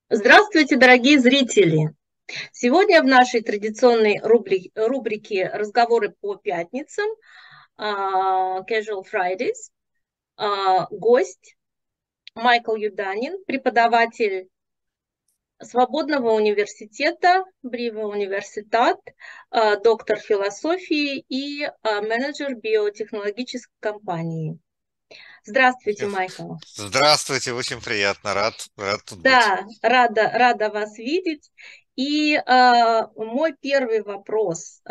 Здравствуйте, дорогие зрители! Сегодня в нашей традиционной рубрике «Разговоры по пятницам» Casual Fridays гость Майкл Юданин, преподаватель Свободного университета, Брива Университат, доктор философии и менеджер биотехнологической компании. Здравствуйте, Майкл. Здравствуйте, очень приятно, рад тут быть. Да, рада вас видеть. И мой первый вопрос.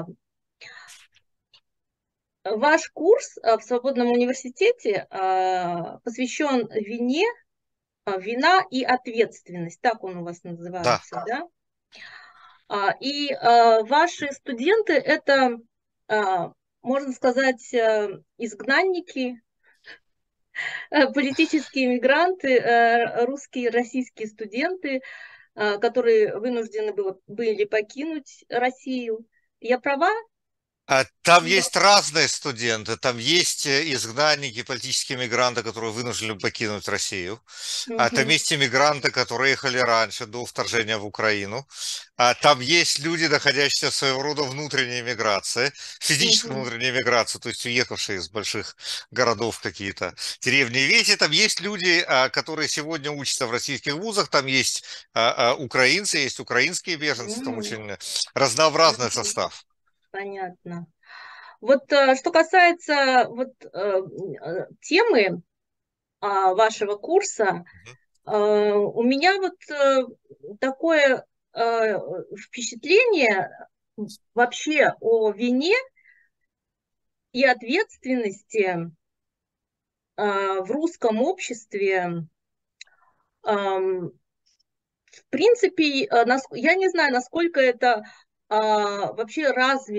Ваш курс в Свободном университете посвящен вина и ответственность, так он у вас Да, называется, да? Ваши студенты это, можно сказать, изгнанники, политические мигранты, русские, российские студенты, которые вынуждены были покинуть Россию. Я права? Там есть разные студенты, там есть изгнанники, политические мигранты, которые вынуждены покинуть Россию, там Мгм. есть иммигранты, которые ехали раньше, до вторжения в Украину, там есть люди, находящиеся в своего рода внутренней миграции, физической Мгм. внутренней миграции, то есть уехавшие из больших городов какие-то, деревни и веси, там есть люди, которые сегодня учатся в российских вузах, там есть украинцы, есть украинские беженцы, там М, очень разнообразный мгм. состав. Понятно. Вот что касается темы вашего курса, у меня такое впечатление вообще о вине и ответственности в русском обществе. В принципе, я не знаю, насколько это вообще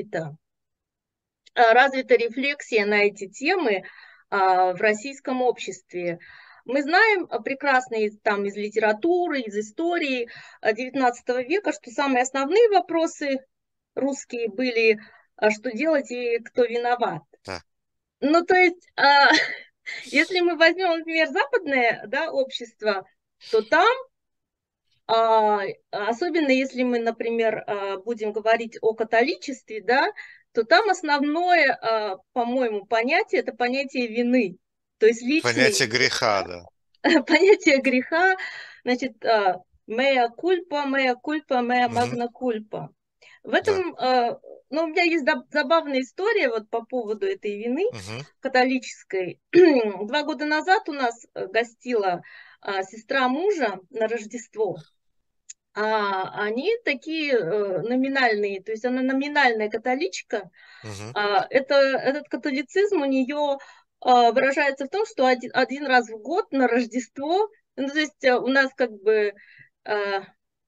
развита рефлексия на эти темы в российском обществе. Мы знаем прекрасно из литературы, из истории XIX века, что самые основные вопросы русские были, что делать и кто виноват. Да. Ну, то есть, если мы возьмем, например, западное, да, общество, то там особенно если мы, например, будем говорить о католичестве, да, то там основное, по-моему, понятие – это понятие вины, то есть личной Понятие вины, греха, да. понятие греха, значит, mea culpa, mea culpa, mea Мгм. magna culpa. В Да. этом, ну, у меня есть забавная история вот по поводу этой вины Мгм. католической. 2 года назад у нас гостила сестра мужа на Рождество. Они такие номинальные, то есть она номинальная католичка. Мгм. Этот католицизм у нее выражается в том, что один раз в год на Рождество, ну, то есть у нас как бы э,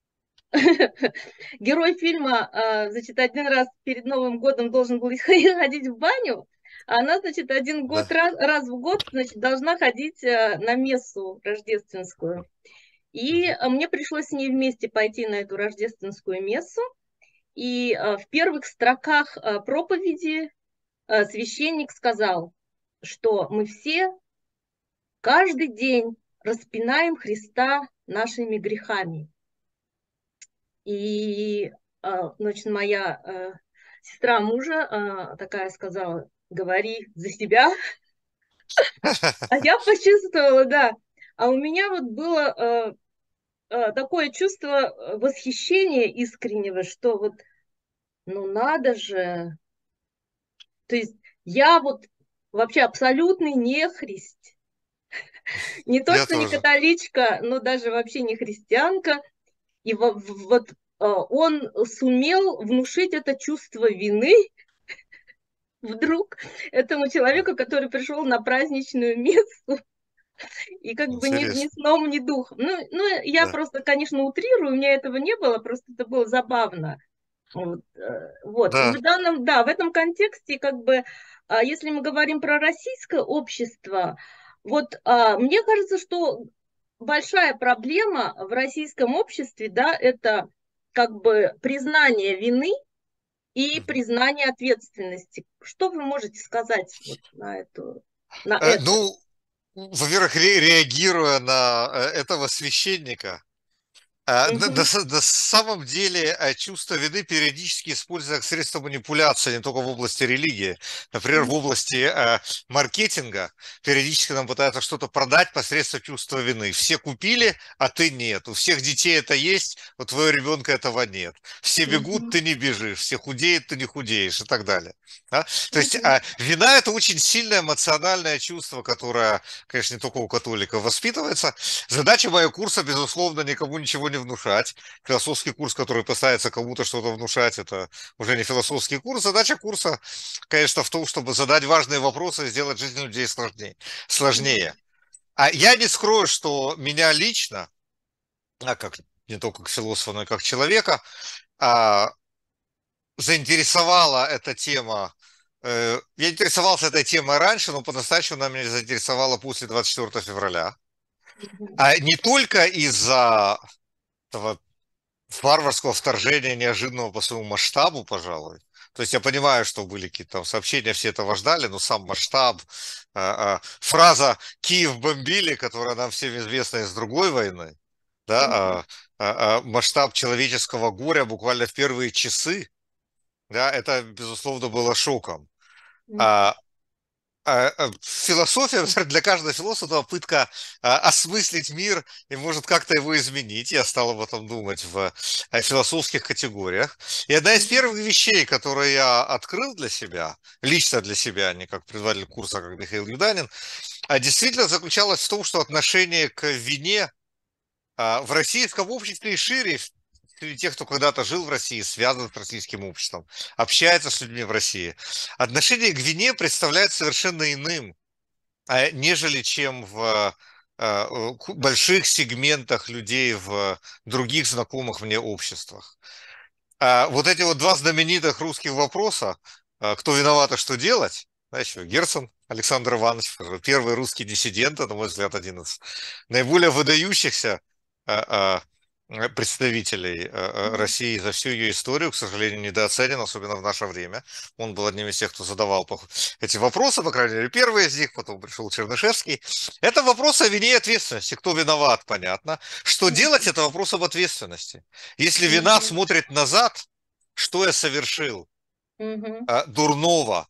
герой фильма, значит, один раз перед Новым годом должен был ходить в баню, а она, значит, Да. раз в год, значит, должна ходить на мессу рождественскую. И Мгм. мне пришлось с ней вместе пойти на эту рождественскую мессу. И в первых строках проповеди священник сказал, что мы все каждый день распинаем Христа нашими грехами. И, значит, моя сестра мужа такая сказала, говори за себя. А я почувствовала, да. А у меня вот было такое чувство восхищения искреннего, что вот, ну надо же. То есть я вот вообще абсолютный нехрист. Не то, Я что не тоже. католичка, но даже вообще не христианка. И вот он сумел внушить это чувство вины вдруг этому Да. человеку, который пришел на праздничную мессу и как бы ни Интересно. сном, ни духом. Ну, я Да. просто, конечно, утрирую, у меня этого не было, просто это было забавно. Вот. И Да. да, в этом контексте, как бы, если мы говорим про российское общество, вот мне кажется, что большая проблема в российском обществе, да, это как бы признание вины и Мгм. признание ответственности. Что вы можете сказать вот на это? Ну, во-первых, реагируя на этого священника, Мгм. На самом деле чувство вины периодически используется как средство манипуляции не только в области религии. Например, в области маркетинга периодически нам пытаются что-то продать посредством чувства вины. Все купили, а ты нет. У всех детей это есть, у твоего ребенка этого нет. Все бегут, Мгм. ты не бежишь. Все худеют, ты не худеешь и так далее. Да? То есть Мгм. вина – это очень сильное эмоциональное чувство, которое, конечно, не только у католиков воспитывается. Задача моего курса, безусловно, никому ничего не внушать. Философский курс, который пытается кому-то что-то внушать, это уже не философский курс. Задача курса, конечно, в том, чтобы задать важные вопросы и сделать жизнь людей сложнее. Сложнее. А я не скрою, что меня лично, как не только как философа, но и как человека, а, заинтересовала эта тема. Я интересовался этой темой раньше, но по-настоящему она меня заинтересовала после 24 февраля. Мгм. А не только из-за этого варварского вторжения, неожиданного по своему масштабу, пожалуй. То есть я понимаю, что были какие-то там сообщения, все этого ждали, но сам масштаб, фраза «Киев бомбили», которая нам всем известна из другой войны, да, Мгм. масштаб человеческого горя буквально в первые часы, да, это, безусловно, было шоком. Мгм. А, Философия, для каждого философа это попытка осмыслить мир и может как-то его изменить. Я стал об этом думать в философских категориях. И одна из Мгм. первых вещей, которые я открыл для себя, лично для себя, а не как предводитель курса, как Михаил Юданин, действительно заключалась в том, что отношение к вине в российском обществе и шире, среди тех, кто когда-то жил в России, связан с российским обществом, общается с людьми в России, отношение к вине представляется совершенно иным, нежели чем в больших сегментах людей в других знакомых мне обществах. Вот эти вот два знаменитых русских вопроса, кто виноват и что делать, знаешь, Герцен Александр Иванович, первый русский диссидент, на мой взгляд, один из наиболее выдающихся а, представителей Мгм. России за всю ее историю, к сожалению, недооценен, особенно в наше время. Он был одним из тех, кто задавал эти вопросы, по крайней мере, первый из них, потом пришел Чернышевский. Это вопрос о вине и ответственности. Кто виноват, понятно. Что делать, Мгм. это вопрос об ответственности. Если вина Мгм. смотрит назад, что я совершил Мгм. дурного,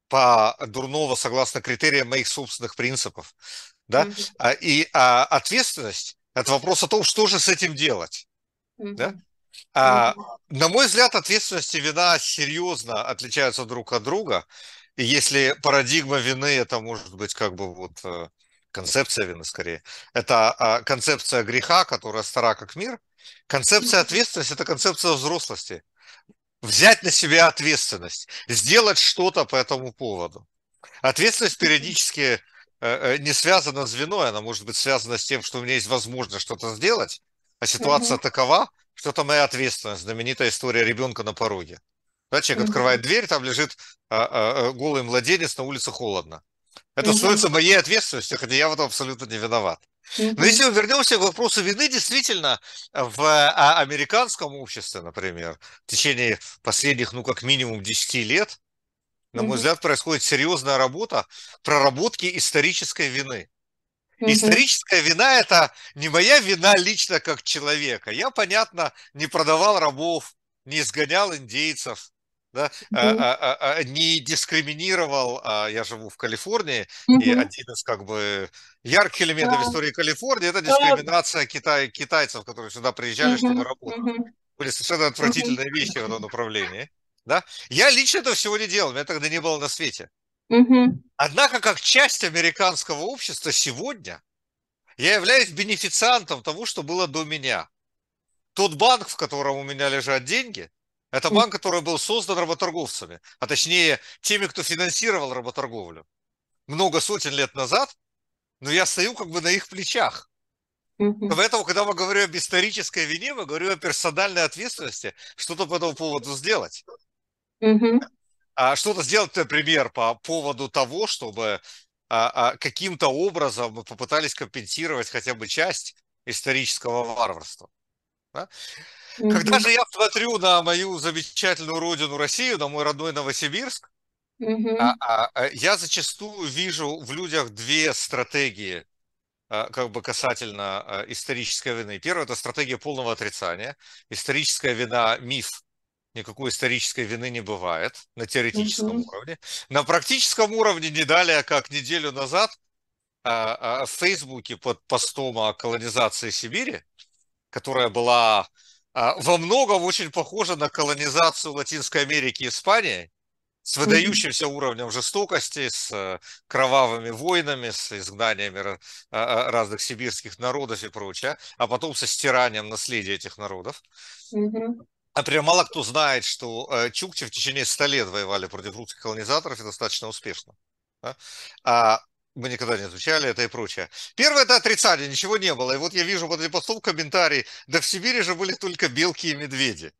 дурного согласно критериям моих собственных принципов, да, Мгм. ответственность – это вопрос о том, что же с этим делать, да. Мгм. А, Мгм. на мой взгляд, ответственность и вина серьезно отличаются друг от друга. И если парадигма вины, это может быть как бы вот концепция вины скорее, это концепция греха, которая стара как мир, концепция Мгм. ответственности – это концепция взрослости. Взять на себя ответственность, сделать что-то по этому поводу. Ответственность периодически не связана с виной, она может быть связана с тем, что у меня есть возможность что-то сделать, а ситуация Мгм. такова, что это моя ответственность. Знаменитая история ребенка на пороге. Да, человек Мгм. открывает дверь, там лежит голый младенец, на улице холодно. Это Мгм. становится моей ответственностью, хотя я в этом абсолютно не виноват. Но Мгм. если мы вернемся к вопросу вины, действительно, в американском обществе, например, в течение последних, ну, как минимум 10 лет, на мой Мгм. взгляд, происходит серьезная работа проработки исторической вины. Мгм. Историческая вина – это не моя вина лично как человека. Я, понятно, не продавал рабов, не изгонял индейцев, да, Мгм. не дискриминировал. Я живу в Калифорнии, и Мгм. один из как бы ярких элементов Да. истории Калифорнии – это Да. дискриминация китайцев, которые сюда приезжали, чтобы Мгм. работать. Мгм. Были совершенно Мгм. отвратительные вещи в этом направлении. Да? Я лично этого всего не делал, меня тогда не было на свете. Мгм. Однако, как часть американского общества сегодня, я являюсь бенефициантом того, что было до меня. Тот банк, в котором у меня лежат деньги, это банк, который был создан работорговцами, а точнее теми, кто финансировал работорговлю много сотен лет назад, но я стою как бы на их плечах. Мгм. Поэтому, когда мы говорим об исторической вине, мы говорим о персональной ответственности, что-то по этому поводу сделать. Мгм. А что-то сделать, например, по поводу того, чтобы каким-то образом мы попытались компенсировать хотя бы часть исторического варварства. Да? Когда Мгм. же я смотрю на мою замечательную родину Россию, на мой родной Новосибирск, Мгм. я зачастую вижу в людях две стратегии как бы касательно исторической вины. Первое – это стратегия полного отрицания. Историческая вина – миф. Никакой исторической вины не бывает на теоретическом Мгм. уровне. На практическом уровне не далее, как неделю назад, в Фейсбуке под постом о колонизации Сибири, которая была во многом очень похожа на колонизацию Латинской Америки и Испании, с Мгм. выдающимся уровнем жестокости, с кровавыми войнами, с изгнаниями разных сибирских народов и прочее, а потом со стиранием наследия этих народов. Мгм. Например, мало кто знает, что чукчи в течение 100 лет воевали против русских колонизаторов и достаточно успешно. Да? А мы никогда не изучали это и прочее. Первое – это отрицание, ничего не было. И вот я вижу под этим постом комментарий, да в Сибири же были только белки и медведи.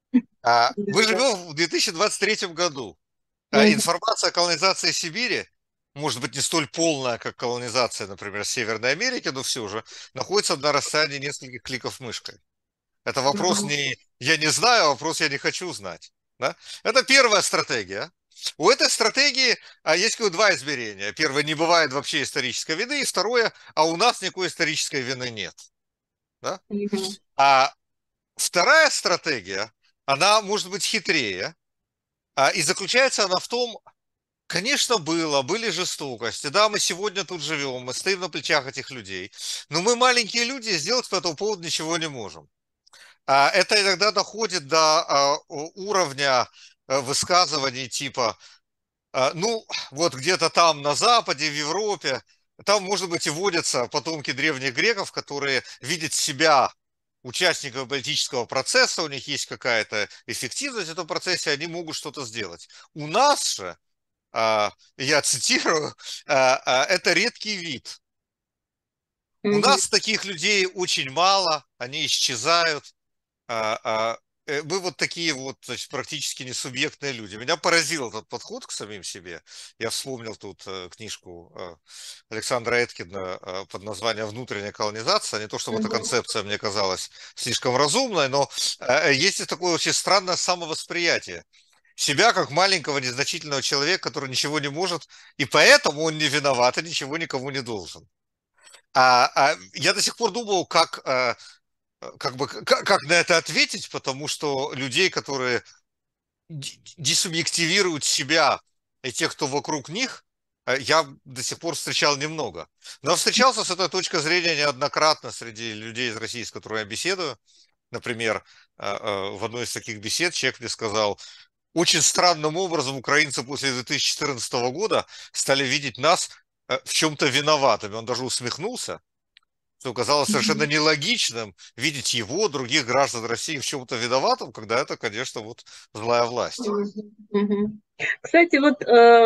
Мы Да. живем в 2023 году. Мгм. Информация о колонизации Сибири, может быть, не столь полная, как колонизация, например, Северной Америки, но все же находится на расстоянии нескольких кликов мышкой. Это вопрос Мгм. не «я не знаю», а вопрос «я не хочу знать». Да? Это первая стратегия. У этой стратегии есть два измерения. Первое – не бывает вообще исторической вины. И второе – а у нас никакой исторической вины нет. Да? Мгм. А вторая стратегия, она может быть хитрее. И заключается она в том, конечно, были жестокости. Да, мы сегодня тут живем, мы стоим на плечах этих людей. Но мы маленькие люди, сделать по этому поводу ничего не можем. Это иногда доходит до уровня высказываний типа, ну, вот где-то там на Западе, в Европе, там, может быть, и водятся потомки древних греков, которые видят себя участниками политического процесса, у них есть какая-то эффективность в этом процессе, они могут что-то сделать. У нас же, я цитирую, это редкий вид. У Мгм. нас таких людей очень мало, они исчезают. а, а, Мы вот такие вот, значит, практически несубъектные люди. Меня поразил этот подход к самим себе. Я вспомнил тут книжку Александра Эткина под названием «Внутренняя колонизация». Не то, чтобы эта Мгм. концепция мне казалась слишком разумной, но есть и такое очень странное самовосприятие себя как маленького незначительного человека, который ничего не может, и поэтому он не виноват и ничего никому не должен. Я до сих пор думал, как бы, как на это ответить, потому что людей, которые десубъективируют себя и тех, кто вокруг них, я до сих пор встречал немного. Но встречался с этой точки зрения неоднократно среди людей из России, с которыми я беседую. Например, в одной из таких бесед человек мне сказал, очень странным образом украинцы после 2014 года стали видеть нас в чем-то виноватыми. Он даже усмехнулся, что казалось совершенно Мгм. нелогичным видеть его, других граждан России в чем-то виноватым, когда это, конечно, вот злая власть. Мгм. Мгм. Кстати, вот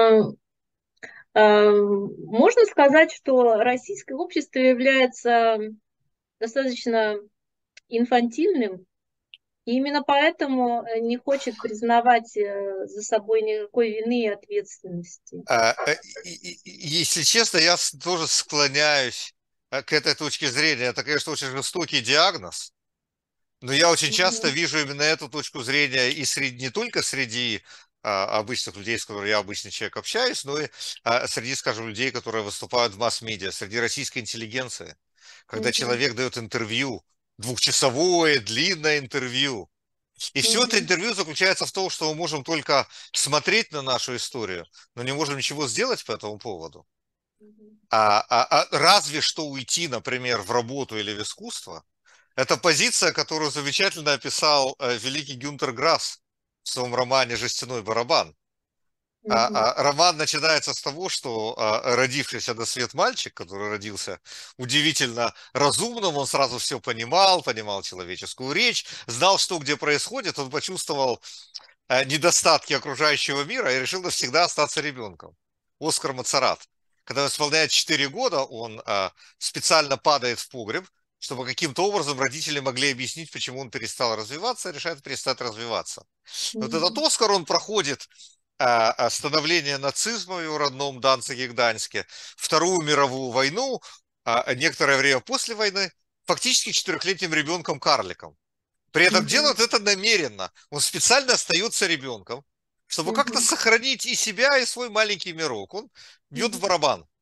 можно сказать, что российское общество является достаточно инфантильным, и именно поэтому не хочет признавать за собой никакой вины и ответственности. Если честно, я тоже склоняюсь к этой точке зрения. Это, конечно, очень жестокий диагноз, но я очень часто Мгм. вижу именно эту точку зрения и не только среди обычных людей, с которыми я обычный человек общаюсь, но и среди, скажем, людей, которые выступают в масс-медиа, среди российской интеллигенции. Когда Мгм. человек дает интервью, двухчасовое, длинное интервью, и все это Мгм. интервью заключается в том, что мы можем только смотреть на нашу историю, но не можем ничего сделать по этому поводу. Мгм. Разве что уйти, например, в работу или в искусство. Это позиция, которую замечательно описал великий Гюнтер Грасс в своем романе «Жестяной барабан». Мгм. Роман начинается с того, что родившийся на свет мальчик, который родился удивительно разумным, он сразу все понимал человеческую речь, знал, что где происходит, он почувствовал недостатки окружающего мира и решил навсегда остаться ребенком. Оскар Мацарат. Когда он исполняет 4 года, он специально падает в погреб, чтобы каким-то образом родители могли объяснить, почему он перестал развиваться, решает перестать развиваться. Вот этот Мгм. Оскар, он проходит становление нацизма в его родном Данциге и Гданьске, Вторую мировую войну, некоторое время после войны, фактически четырехлетним ребенком-карликом. При этом Мгм. делает это намеренно. Он специально остается ребенком, чтобы как-то Мгм. сохранить и себя, и свой маленький мирок. Он бьет в Мгм. барабан.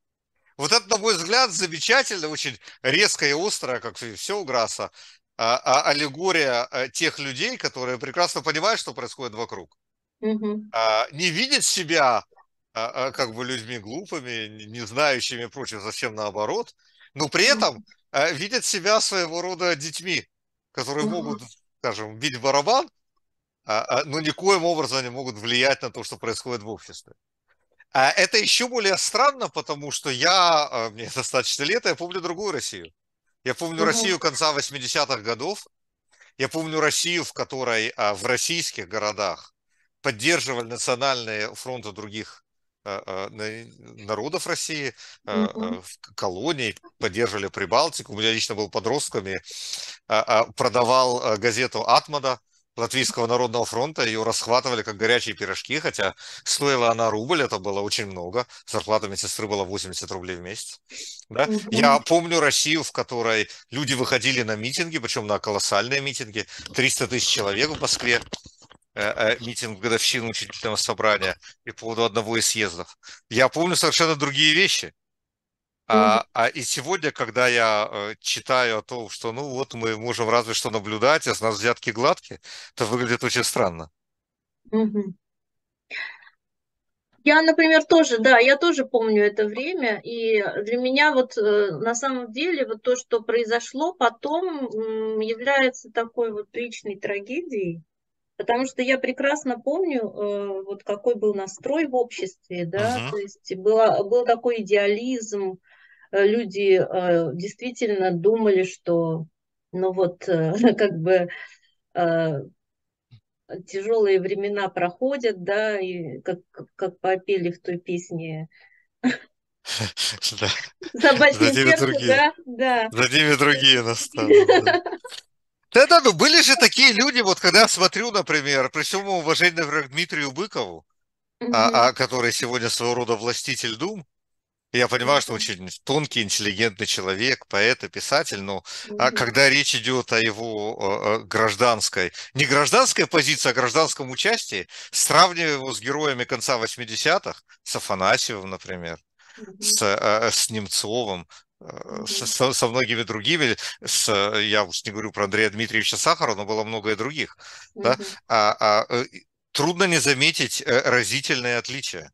Вот это, на мой взгляд, замечательно, очень резкая и острая, как и все у Грасса, аллегория тех людей, которые прекрасно понимают, что происходит вокруг. Мгм. Не видят себя как бы людьми глупыми, не знающими и прочее, совсем наоборот, но при этом Мгм. видят себя своего рода детьми, которые могут, Мгм. скажем, бить в барабан, но никоим образом не могут влиять на то, что происходит в обществе. Это еще более странно, потому что мне достаточно лет, я помню другую Россию. Я помню Мгм. Россию конца 80-х годов, я помню Россию, в которой в российских городах поддерживали национальные фронты других народов России, Мгм. колоний, поддерживали Прибалтику. У меня лично был подростком и продавал газету «Атмада» Латвийского народного фронта, ее расхватывали как горячие пирожки, хотя стоила она рубль, это было очень много, зарплата медсестры была 80 рублей в месяц. Да? Я Мгм. помню Россию, в которой люди выходили на митинги, причем на колоссальные митинги, 300 тысяч человек в Москве, митинг в годовщину учительного собрания и по поводу одного из съездов. Я помню совершенно другие вещи. Мгм. И сегодня, когда я читаю о том, что ну вот мы можем разве что наблюдать, а с нас взятки гладкие, это выглядит очень странно. Мгм. Я, например, тоже, да, я тоже помню это время, и для меня вот на самом деле вот то, что произошло потом, является такой вот личной трагедией, потому что я прекрасно помню, вот какой был настрой в обществе, да, Мгм. то есть был такой идеализм, люди действительно думали, что, ну вот, как бы э, тяжелые времена проходят, да, и как попели в той песне Да, за «Собачье ними сердце», другие. да, да. За ними другие настанут, да. Да-да, ну были же такие люди, вот когда я смотрю, например, при всем уважении, например, к Дмитрию Быкову, Мгм, который сегодня своего рода властитель дум. Я понимаю, что мгм, очень тонкий, интеллигентный человек, поэт и писатель, но мгм, когда речь идет о его гражданской, не гражданской позиции, а гражданском участии, сравнивая его с героями конца 80-х, с Афанасьевым, например, мгм, с Немцовым, мгм, со многими другими, я уж не говорю про Андрея Дмитриевича Сахарова, но было много и других, да, мгм, а, а, э, трудно не заметить разительные отличия.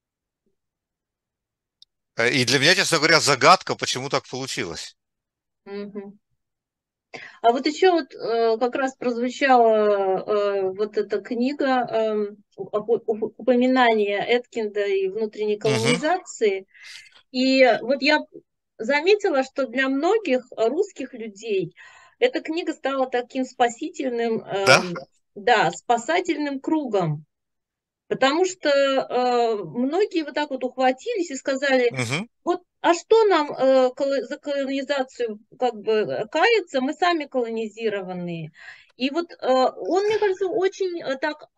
И для меня, честно говоря, загадка, почему так получилось. мгм. А вот еще вот как раз прозвучала вот эта книга упоминание Эткинда и внутренней Мгм. колонизации. И вот я заметила, что для многих русских людей эта книга стала таким спасительным, Да? да, спасательным кругом. Потому что многие вот так вот ухватились и сказали, Мгм. вот, а что нам за колонизацию как бы каяться, мы сами колонизированные. И вот он, мне кажется, очень так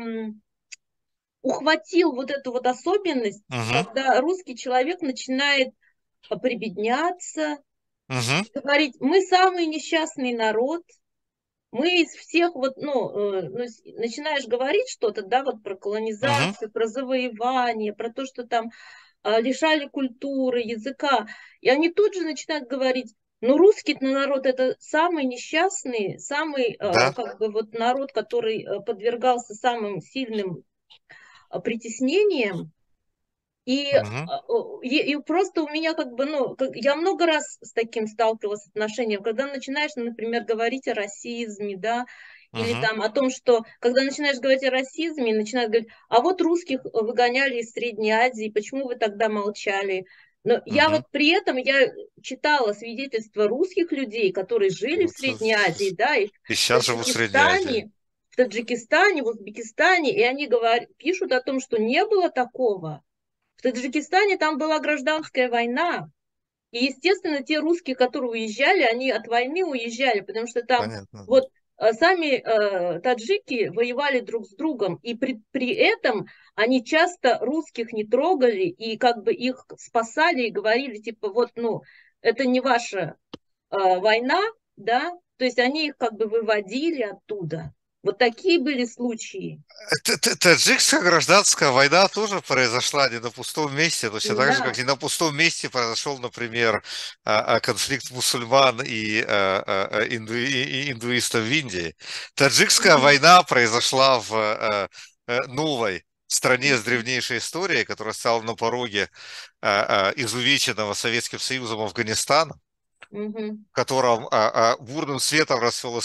ухватил вот эту вот особенность, Мгм. когда русский человек начинает прибедняться, Мгм. говорить, мы самый несчастный народ, мы из всех вот, начинаешь говорить что-то, да, вот про Мгм. колонизацию, про завоевание, про то, что там лишали культуры, языка, и они тут же начинают говорить, ну, русский народ это самый несчастный, самый, Да. как бы, вот народ, который подвергался самым сильным притеснениям, и, Мгм. и просто у меня как бы, я много раз с таким сталкивалась с отношением, когда начинаешь, например, говорить о расизме, да, или Мгм. там о том, что, когда начинаешь говорить о расизме, начинают говорить, а вот русских выгоняли из Средней Азии, почему вы тогда молчали? Но я Мгм. вот при этом, я читала свидетельства русских людей, которые жили в Вот, Средней Азии, да, и и сейчас живу в Средней Азии. В Таджикистане, в Узбекистане, и они говорят, пишут о том, что не было такого. В Таджикистане там была гражданская война. И, естественно, те русские, которые уезжали, они от войны уезжали, потому что там Понятно. вот сами таджики воевали друг с другом, и при этом они часто русских не трогали, и как бы их спасали и говорили, типа, вот, ну, это не ваша война, да, то есть они их как бы выводили оттуда. Вот такие были случаи. Таджикская гражданская война тоже произошла не на пустом месте, точно так же, как Да. не на пустом месте произошел, например, конфликт мусульман и индуистов в Индии. Таджикская Мгм. война произошла в новой стране с древнейшей историей, которая стала на пороге изувеченного Советским Союзом Афганистана, Мгм. в котором бурным светом расцвел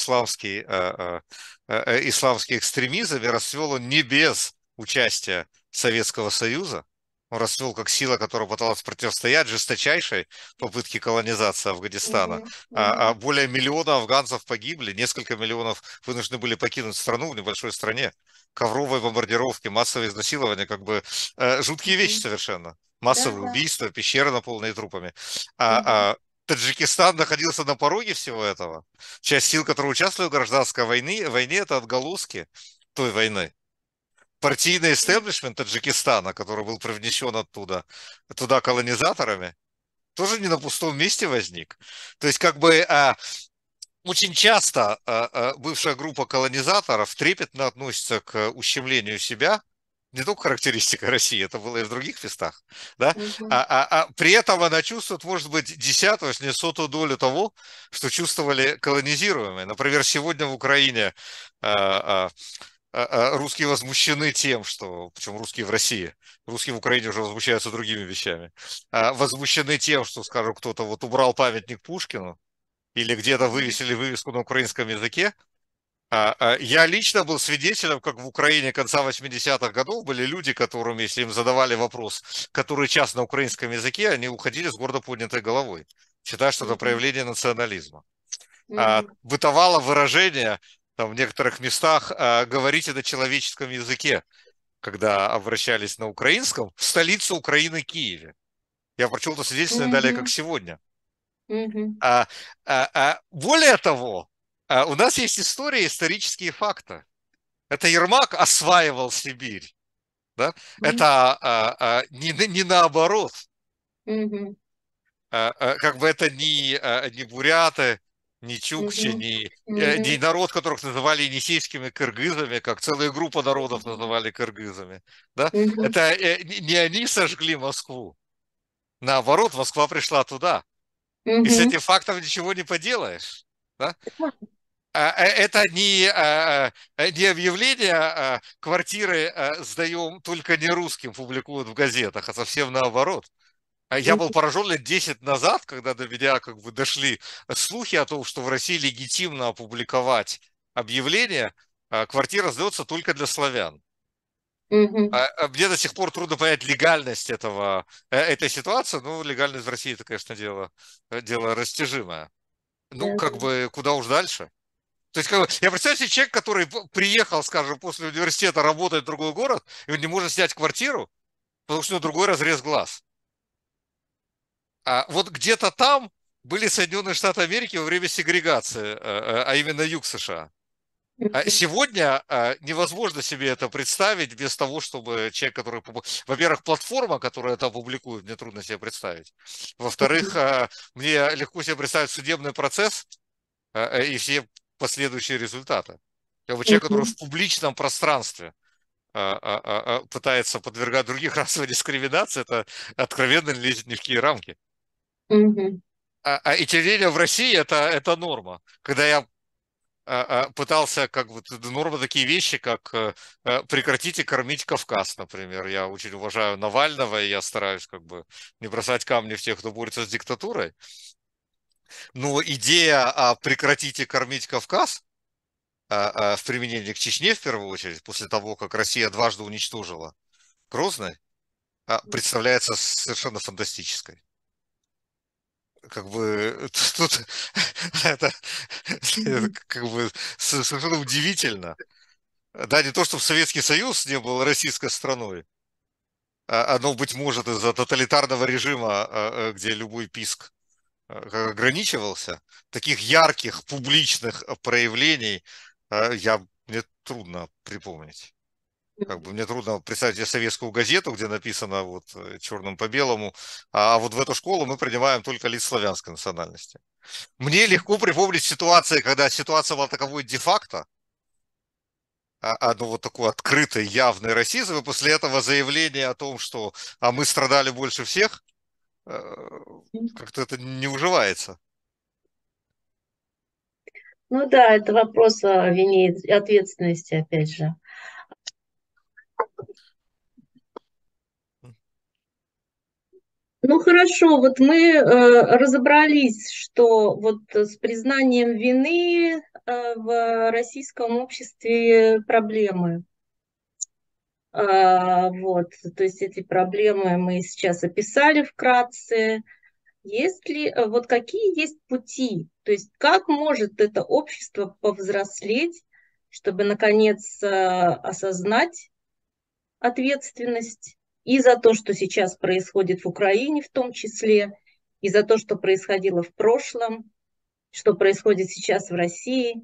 исламский экстремизм, и расцвел он не без участия Советского Союза. Он расцвел как сила, которая пыталась противостоять жесточайшей попытке колонизации Афганистана. Мгм. Мгм. Более миллиона афганцев погибли, несколько миллионов вынуждены были покинуть страну в небольшой стране. Ковровые бомбардировки, массовые изнасилования, как бы жуткие вещи Мгм. совершенно. Да, Массовые да. убийства, пещеры, наполненные трупами. Мгм. Таджикистан находился на пороге всего этого. Часть сил, которые участвуют в гражданской войне, это отголоски той войны. Партийный истеблишмент Таджикистана, который был привнесен туда колонизаторами, тоже не на пустом месте возник. То есть, как бы очень часто бывшая группа колонизаторов трепетно относится к ущемлению себя, не только характеристика России, это было и в других местах, да? Мгм. При этом она чувствует, может быть, десятую, если не сотую долю того, что чувствовали колонизируемые. Например, сегодня в Украине русские возмущены тем, что, причем русские в России, русские в Украине уже возмущаются другими вещами, возмущены тем, что, скажем, кто-то вот убрал памятник Пушкину, или где-то Мгм. вывесили вывеску на украинском языке. Я лично был свидетелем, как в Украине конца 80-х годов были люди, которым, если им задавали вопрос, который час на украинском языке, они уходили с гордо поднятой головой, считая, что это Мгм. проявление национализма. Мгм. Бытовало выражение там, в некоторых местах «говорите на человеческом языке», когда обращались на украинском, в столицу Украины Киеве. Я прочел это свидетельство далее, как Мгм. сегодня. Мгм. Более того, у нас есть история, исторические факты. Это Ермак осваивал Сибирь. Да? Это не наоборот. Мгм. Как бы это не буряты, не чукчи, Мгм. не Мгм. народ, которых называли енисейскими кыргызами, как целая группа народов называли кыргызами. Да? Мгм. Это не они сожгли Москву. Наоборот, Москва пришла туда. И с Мгм. этим фактом ничего не поделаешь. Да? Это не объявление, квартиры сдаем только не русским, публикуют в газетах, а совсем наоборот. Я был Мгм. поражен лет 10 назад, когда до меня как бы дошли слухи о том, что в России легитимно опубликовать объявление, квартира сдается только для славян. Мгм. Мне до сих пор трудно понять легальность этой ситуации, но легальность в России это, конечно, дело растяжимое. Ну, Да, как да. бы, куда уж дальше. То есть, как бы, я представляю себе человек, который приехал, скажем, после университета работать в другой город, и он не может снять квартиру, потому что у него другой разрез глаз. А вот где-то там были Соединенные Штаты Америки во время сегрегации, а именно юг США. Мгм. Сегодня невозможно себе это представить без того, чтобы человек, который... Во-первых, платформа, которая это публикует, мне трудно себе представить. Во-вторых, мне легко себе представить судебный процесс и все последующие результаты. Как бы человек, который Мгм. в публичном пространстве пытается подвергать других расовой дискриминации, это откровенно не лезет ни в какие рамки. Мгм. И тем не менее в России это норма. Когда я пытался, как бы, норма такие вещи, как прекратите кормить Кавказ, например. Я очень уважаю Навального, и я стараюсь как бы не бросать камни в тех, кто борется с диктатурой. Но идея прекратите кормить Кавказ в применении к Чечне в первую очередь, после того, как Россия дважды уничтожила Грозный, представляется совершенно фантастической. Как бы тут это Мгм. как бы совершенно удивительно. Да, не то, чтобы Советский Союз не был российской страной, оно, быть может, из-за тоталитарного режима, где любой писк ограничивался, таких ярких публичных проявлений мне трудно припомнить. Как бы мне трудно представить себе советскую газету, где написано вот черным по белому, вот в эту школу мы принимаем только лиц славянской национальности. Мне легко припомнить ситуации, когда ситуация была таковой де-факто, ну, вот такой открытый, явный расизм, и после этого заявление о том, что мы страдали больше всех, как-то это не уживается. Ну да, это вопрос о вине и ответственности, опять же. Ну хорошо, вот мы разобрались, что вот с признанием вины в российском обществе проблемы. Вот, то есть эти проблемы мы сейчас описали вкратце. Есть ли, вот какие есть пути? То есть как может это общество повзрослеть, чтобы наконец осознать ответственность и за то, что сейчас происходит в Украине в том числе, и за то, что происходило в прошлом, что происходит сейчас в России.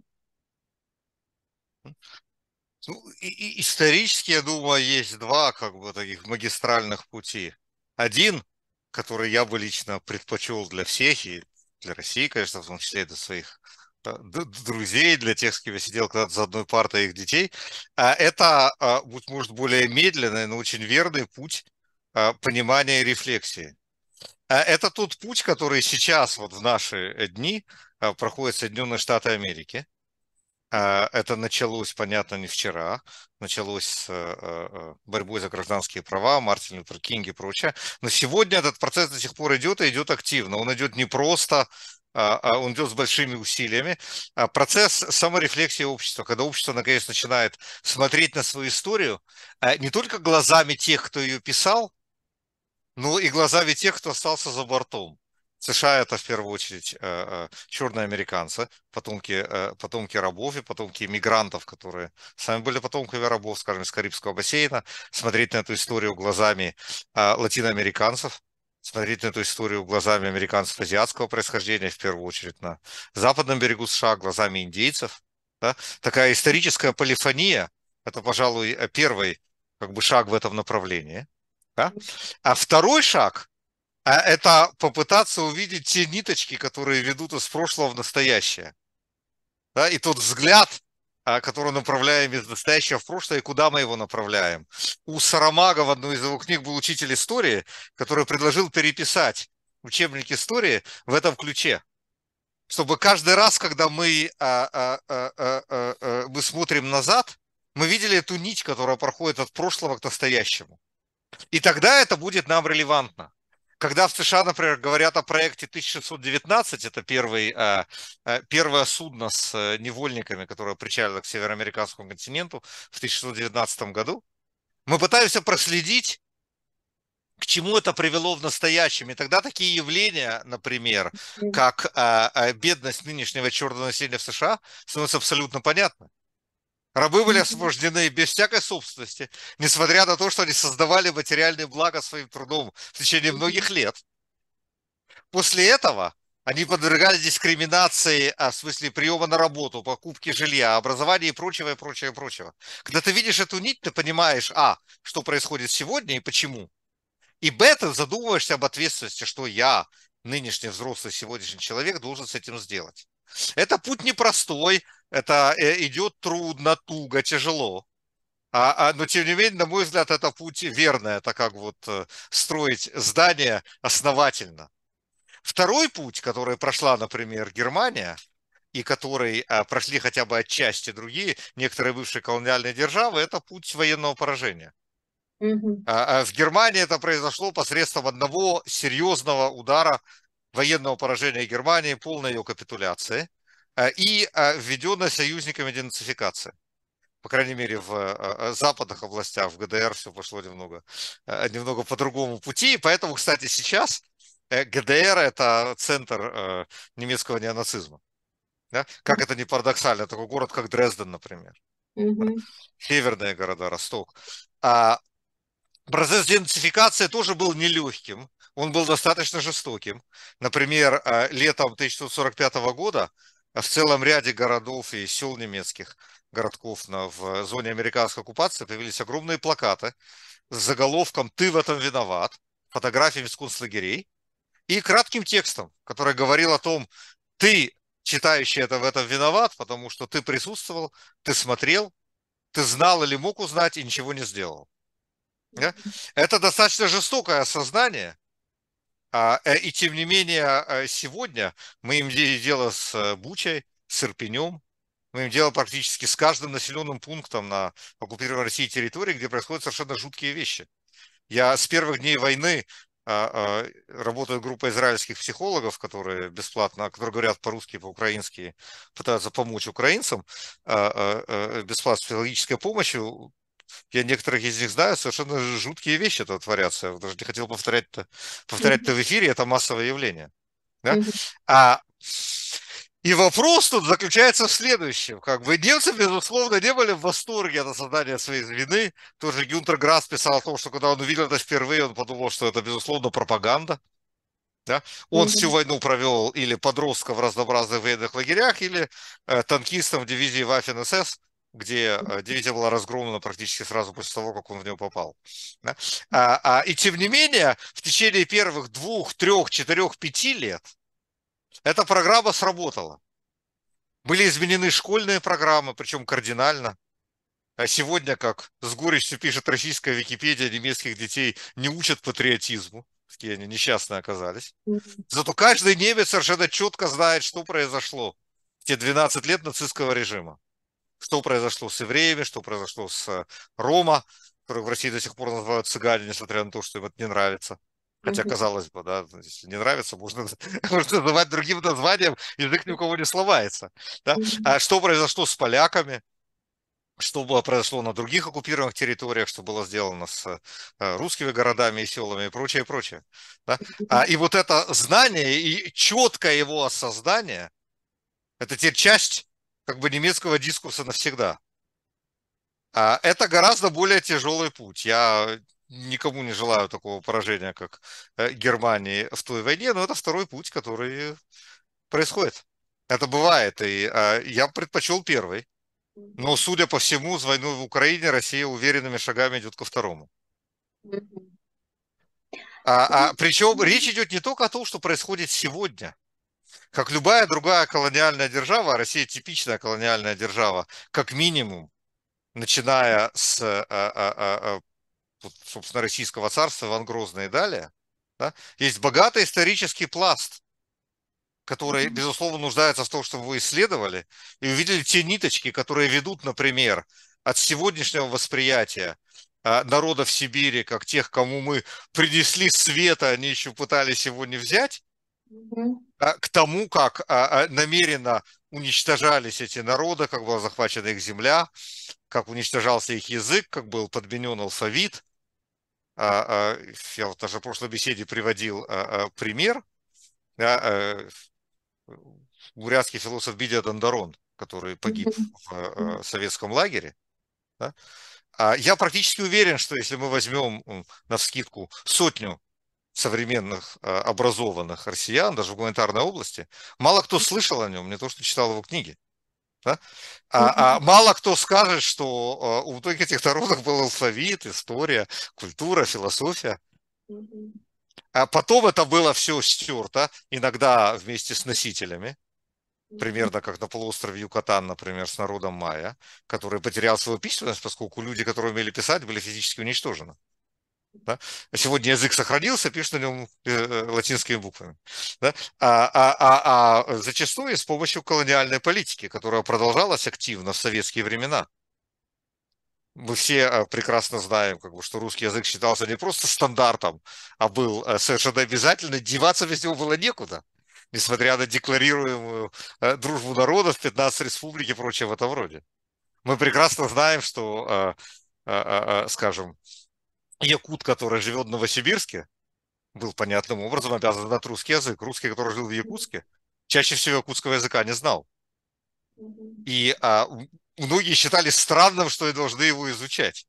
Ну, исторически, я думаю, есть два как бы таких магистральных пути. Один, который я бы лично предпочел для всех, и для России, конечно, в том числе и для своих друзей, для тех, с кем я сидел когда-то за одной партой их детей, это, быть может, более медленный, но очень верный путь понимания и рефлексии. Это тот путь, который сейчас, вот в наши дни, проходит Соединенные Штаты Америки. Это началось, понятно, не вчера. Началось с борьбой за гражданские права, Мартин Лютер Кинг и прочее. Но сегодня этот процесс до сих пор идет и идет активно. Он идет не просто, он идет с большими усилиями. Процесс саморефлексии общества, когда общество наконец начинает смотреть на свою историю не только глазами тех, кто ее писал, ну и глазами тех, кто остался за бортом. США это в первую очередь черные американцы, потомки рабов и потомки иммигрантов, которые сами были потомками рабов, скажем, из Карибского бассейна. Смотреть на эту историю глазами латиноамериканцев, смотреть на эту историю глазами американцев азиатского происхождения, в первую очередь на западном берегу США, глазами индейцев. Да? Такая историческая полифония – это, пожалуй, первый как бы шаг в этом направлении. Да? А второй шаг это попытаться увидеть те ниточки, которые ведут из прошлого в настоящее. Да? И тот взгляд, который направляем из настоящего в прошлое, и куда мы его направляем. У Сарамага в одной из его книг был учитель истории, который предложил переписать учебник истории в этом ключе. Чтобы каждый раз, когда мы смотрим назад, мы видели эту нить, которая проходит от прошлого к настоящему. И тогда это будет нам релевантно. Когда в США, например, говорят о проекте 1619, это первое судно с невольниками, которое причалило к североамериканскому континенту в 1619 году, мы пытаемся проследить, к чему это привело в настоящем. И тогда такие явления, например, как бедность нынешнего черного населения в США, становятся абсолютно понятны. Рабы были освобождены без всякой собственности, несмотря на то, что они создавали материальные блага своим трудом в течение многих лет. После этого они подвергались дискриминации в смысле приема на работу, покупки жилья, образования и прочего, и прочего, и прочего. Когда ты видишь эту нить, ты понимаешь, что происходит сегодня и почему. И ты задумываешься об ответственности, что я, нынешний взрослый сегодняшний человек, должен с этим сделать. Это путь непростой, это идет трудно, туго, тяжело. Но тем не менее, на мой взгляд, это путь верный, это как вот строить здание основательно. Второй путь, который прошла, например, Германия, и который прошли хотя бы отчасти другие, некоторые бывшие колониальные державы, это путь военного поражения. В Германии это произошло посредством одного серьезного удара военного поражения Германии, полной ее капитуляции и введенной союзниками денацификации. По крайней мере, в западных областях, в ГДР все пошло немного по другому пути. И поэтому, кстати, сейчас ГДР – это центр немецкого неонацизма. Да? Как это ни парадоксально, такой город, как Дрезден, например. Северные города, Росток. Процесс денацификации тоже был нелегким, он был достаточно жестоким. Например, летом 1945 года в целом ряде городов и сел немецких городков в зоне американской оккупации появились огромные плакаты с заголовком «Ты в этом виноват», фотографиями с концлагерей и кратким текстом, который говорил о том, ты, читающий это, в этом виноват, потому что ты присутствовал, ты смотрел, ты знал или мог узнать и ничего не сделал. Да? Это достаточно жестокое осознание, и тем не менее сегодня мы имеем дело с Бучей, с Ирпенем, мы имеем дело практически с каждым населенным пунктом на оккупированной России территории, где происходят совершенно жуткие вещи. Я с первых дней войны работаю группой израильских психологов, которые бесплатно, которые говорят по-русски, по-украински, пытаются помочь украинцам бесплатной психологической помощью. Я некоторых из них знаю, совершенно жуткие вещи это творятся. Я даже не хотел повторять-то в эфире, это массовое явление. Да? А, и вопрос тут заключается в следующем. Как бы немцы, безусловно, не были в восторге от осознания своей вины. Тоже Гюнтер Грасс писал о том, что когда он увидел это впервые, он подумал, что это, безусловно, пропаганда. Да? Он всю войну провел или подростком в разнообразных военных лагерях, или танкистом в дивизии Waffen-СС, где дивизия была разгромлена практически сразу после того, как он в нее попал. Да? И тем не менее, в течение первых 2, 3, 4, 5 лет эта программа сработала. Были изменены школьные программы, причем кардинально. А сегодня, как с горечью пишет российская Википедия, немецких детей не учат патриотизму. Такие они несчастные оказались. Зато каждый немец совершенно четко знает, что произошло в те 12 лет нацистского режима. Что произошло с евреями, что произошло с Рома, которых в России до сих пор называют цыгане, несмотря на то, что им это не нравится. Хотя, казалось бы, да, если не нравится, можно называть другим названием, язык ни у кого не сломается. Да? А что произошло с поляками, что было произошло на других оккупированных территориях, что было сделано с русскими городами и селами и прочее, и прочее. Да? И вот это знание и четкое его осознание, это теперь часть как бы немецкого дискурса навсегда. Это гораздо более тяжелый путь. Я никому не желаю такого поражения, как Германии в той войне, но это второй путь, который происходит. Это бывает, и я предпочел первый. Но, судя по всему, с войной в Украине Россия уверенными шагами идет ко второму. Причем речь идет не только о том, что происходит сегодня. Как любая другая колониальная держава, а Россия типичная колониальная держава, как минимум, начиная с, собственно, Российского царства, Иван Грозный и далее, да, есть богатый исторический пласт, который, безусловно, нуждается в том, чтобы его исследовали и увидели те ниточки, которые ведут, например, от сегодняшнего восприятия народов Сибири, как тех, кому мы принесли света, они еще пытались его не взять, к тому, как намеренно уничтожались эти народы, как была захвачена их земля, как уничтожался их язык, как был подменен алфавит. Я вот даже в прошлой беседе приводил пример. Бурятский философ Бидя Дондарон, который погиб в советском лагере. Да? Я практически уверен, что если мы возьмем навскидку сотню современных образованных россиян, даже в гуманитарной области, мало кто слышал о нем, не то что читал его книги. Да? Мало кто скажет, что у многих этих народов был алфавит, история, культура, философия. А потом это было все стерто, иногда вместе с носителями, примерно как на полуострове Юкатан, например, с народом майя, который потерял свою письменность, поскольку люди, которые умели писать, были физически уничтожены. Да? Сегодня язык сохранился, пишут на нем латинскими буквами. Да? Зачастую с помощью колониальной политики, которая продолжалась активно в советские времена. Мы все прекрасно знаем, как бы, что русский язык считался не просто стандартом, а был совершенно обязательно. Деваться без него было некуда, несмотря на декларируемую дружбу народов, 15 республик и прочее в этом роде. Мы прекрасно знаем, что, скажем, якут, который живет в Новосибирске, был понятным образом обязан знать русский язык. Русский, который жил в Якутске, чаще всего якутского языка не знал. И многие считали странным, что и должны его изучать.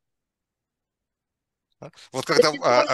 Вот когда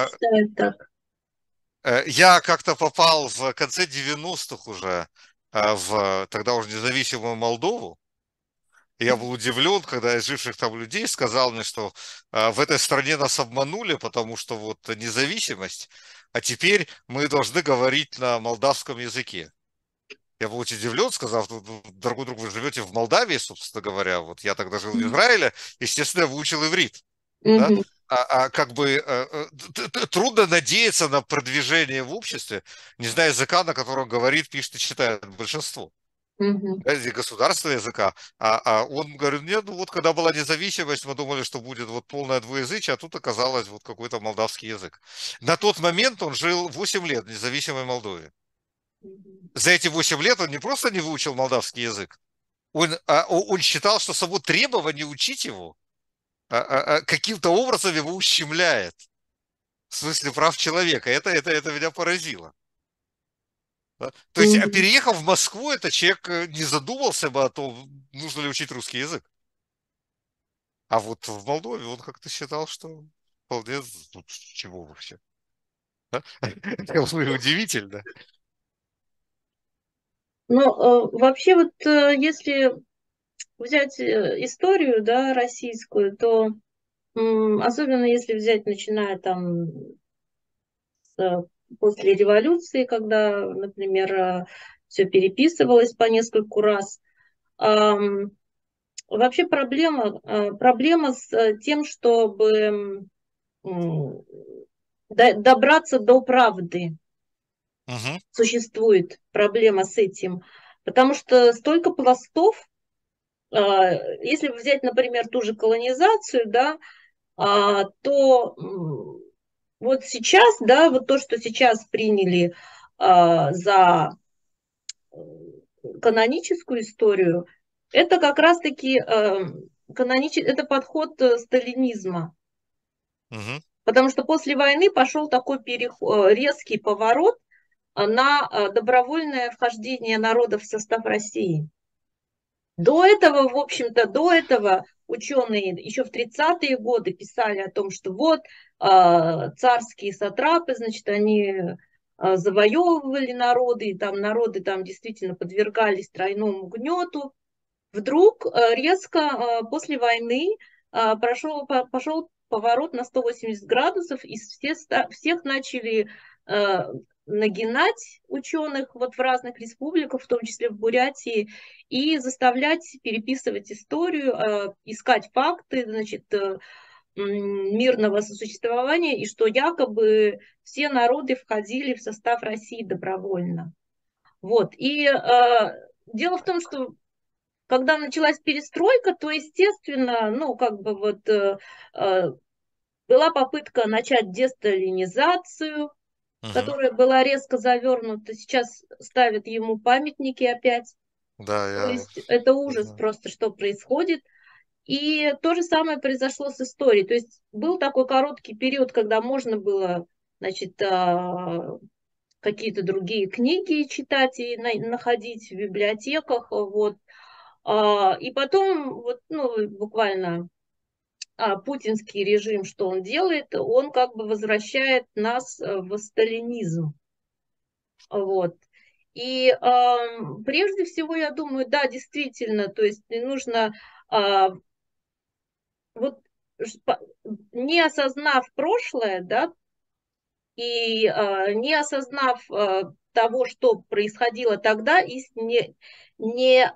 я как-то попал в конце 90-х уже в тогда уже независимую Молдову, и я был удивлен, когда из живших там людей сказал мне, что в этой стране нас обманули, потому что вот независимость, а теперь мы должны говорить на молдавском языке. Я был очень удивлен, сказав: дорогой друг, вы живете в Молдавии, собственно говоря, вот я тогда жил в Мгм. Израиле, естественно, я выучил иврит, да, Мгм. как бы трудно надеяться на продвижение в обществе, не зная языка, на котором говорит, пишет и читает большинство, Мгм. да, государственного языка, он говорит: нет, ну вот когда была независимость, мы думали, что будет вот полное двуязычие, а тут оказалось вот какой-то молдавский язык. На тот момент он жил 8 лет в независимой Молдове. Мгм. За эти 8 лет он не просто не выучил молдавский язык, он считал, что само требование учить его каким-то образом его ущемляет в смысле прав человека. Это меня поразило. Да? То есть, Мгм. переехав в Москву, этот человек не задумался бы о том, нужно ли учить русский язык. А вот в Молдове он как-то считал, что вполне, ну, чего вообще. Да? Это удивительно. Но вообще вот если взять историю, да, российскую, то особенно если взять, начиная там э, после революции, когда, например, все переписывалось по нескольку раз, ам, вообще проблема с тем, чтобы добраться до правды. Мгм, Существует проблема с этим, потому что столько пластов, если взять, например, ту же колонизацию, да, то вот сейчас, да, вот то, что сейчас приняли за э, каноническую историю, это как раз-таки это подход сталинизма. мгм, Потому что после войны пошел такой резкий поворот на добровольное вхождение народа в состав России. До этого ученые еще в 30-е годы писали о том, что вот царские сатрапы, значит, они завоевывали народы, и там народы там действительно подвергались тройному гнету. Вдруг резко после войны пошел поворот на 180 градусов, и всех начали э, нагинать ученых вот в разных республиках, в том числе в Бурятии, и заставлять переписывать историю, искать факты, значит, мирного сосуществования, и что якобы все народы входили в состав России добровольно. Вот. И дело в том, что когда началась перестройка, то, естественно, ну, как бы вот э, была попытка начать десталинизацию, мгм. которая была резко завернута. Сейчас ставят ему памятники опять. Да, То я есть это ужас знаю. просто, что происходит. И то же самое произошло с историей. То есть был такой короткий период, когда можно было, значит, какие-то другие книги читать и находить в библиотеках, вот. И потом, вот, ну, буквально путинский режим, что он делает, он как бы возвращает нас в сталинизм. Вот. И прежде всего, я думаю, да, действительно, то есть нужно а, вот не осознав прошлое, да, и не осознав того, что происходило тогда, и не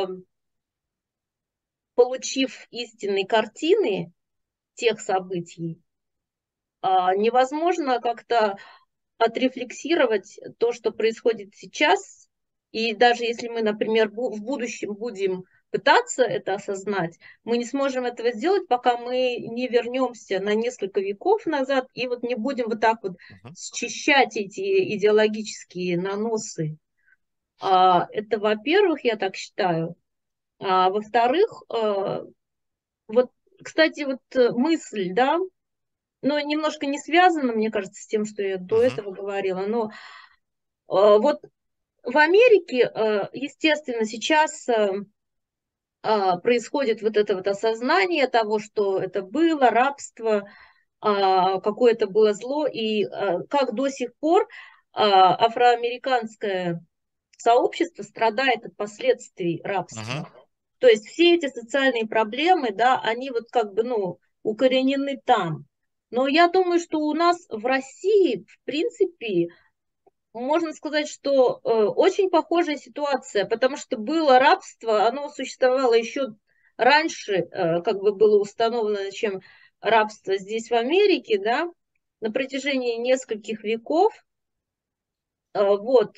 получив истинной картины тех событий, невозможно как-то отрефлексировать то, что происходит сейчас. И даже если мы, например, в будущем будем пытаться это осознать, мы не сможем этого сделать, пока мы не вернемся на несколько веков назад и вот не будем вот так вот Мгм, счищать эти идеологические наносы. Это, во-первых, я так считаю. Во-вторых, вот, кстати, вот мысль, да, но немножко не связано, мне кажется, с тем, что я до мгм, этого говорила, но вот в Америке, естественно, сейчас происходит вот это вот осознание того, что это было рабство, какое это было зло, и как до сих пор афроамериканское сообщество страдает от последствий мгм, рабства. То есть все эти социальные проблемы, да, они вот как бы, ну, укоренены там. Но я думаю, что у нас в России, в принципе, можно сказать, что очень похожая ситуация, потому что было рабство, оно существовало еще раньше, как бы было установлено, чем рабство здесь в Америке, да, на протяжении нескольких веков, вот,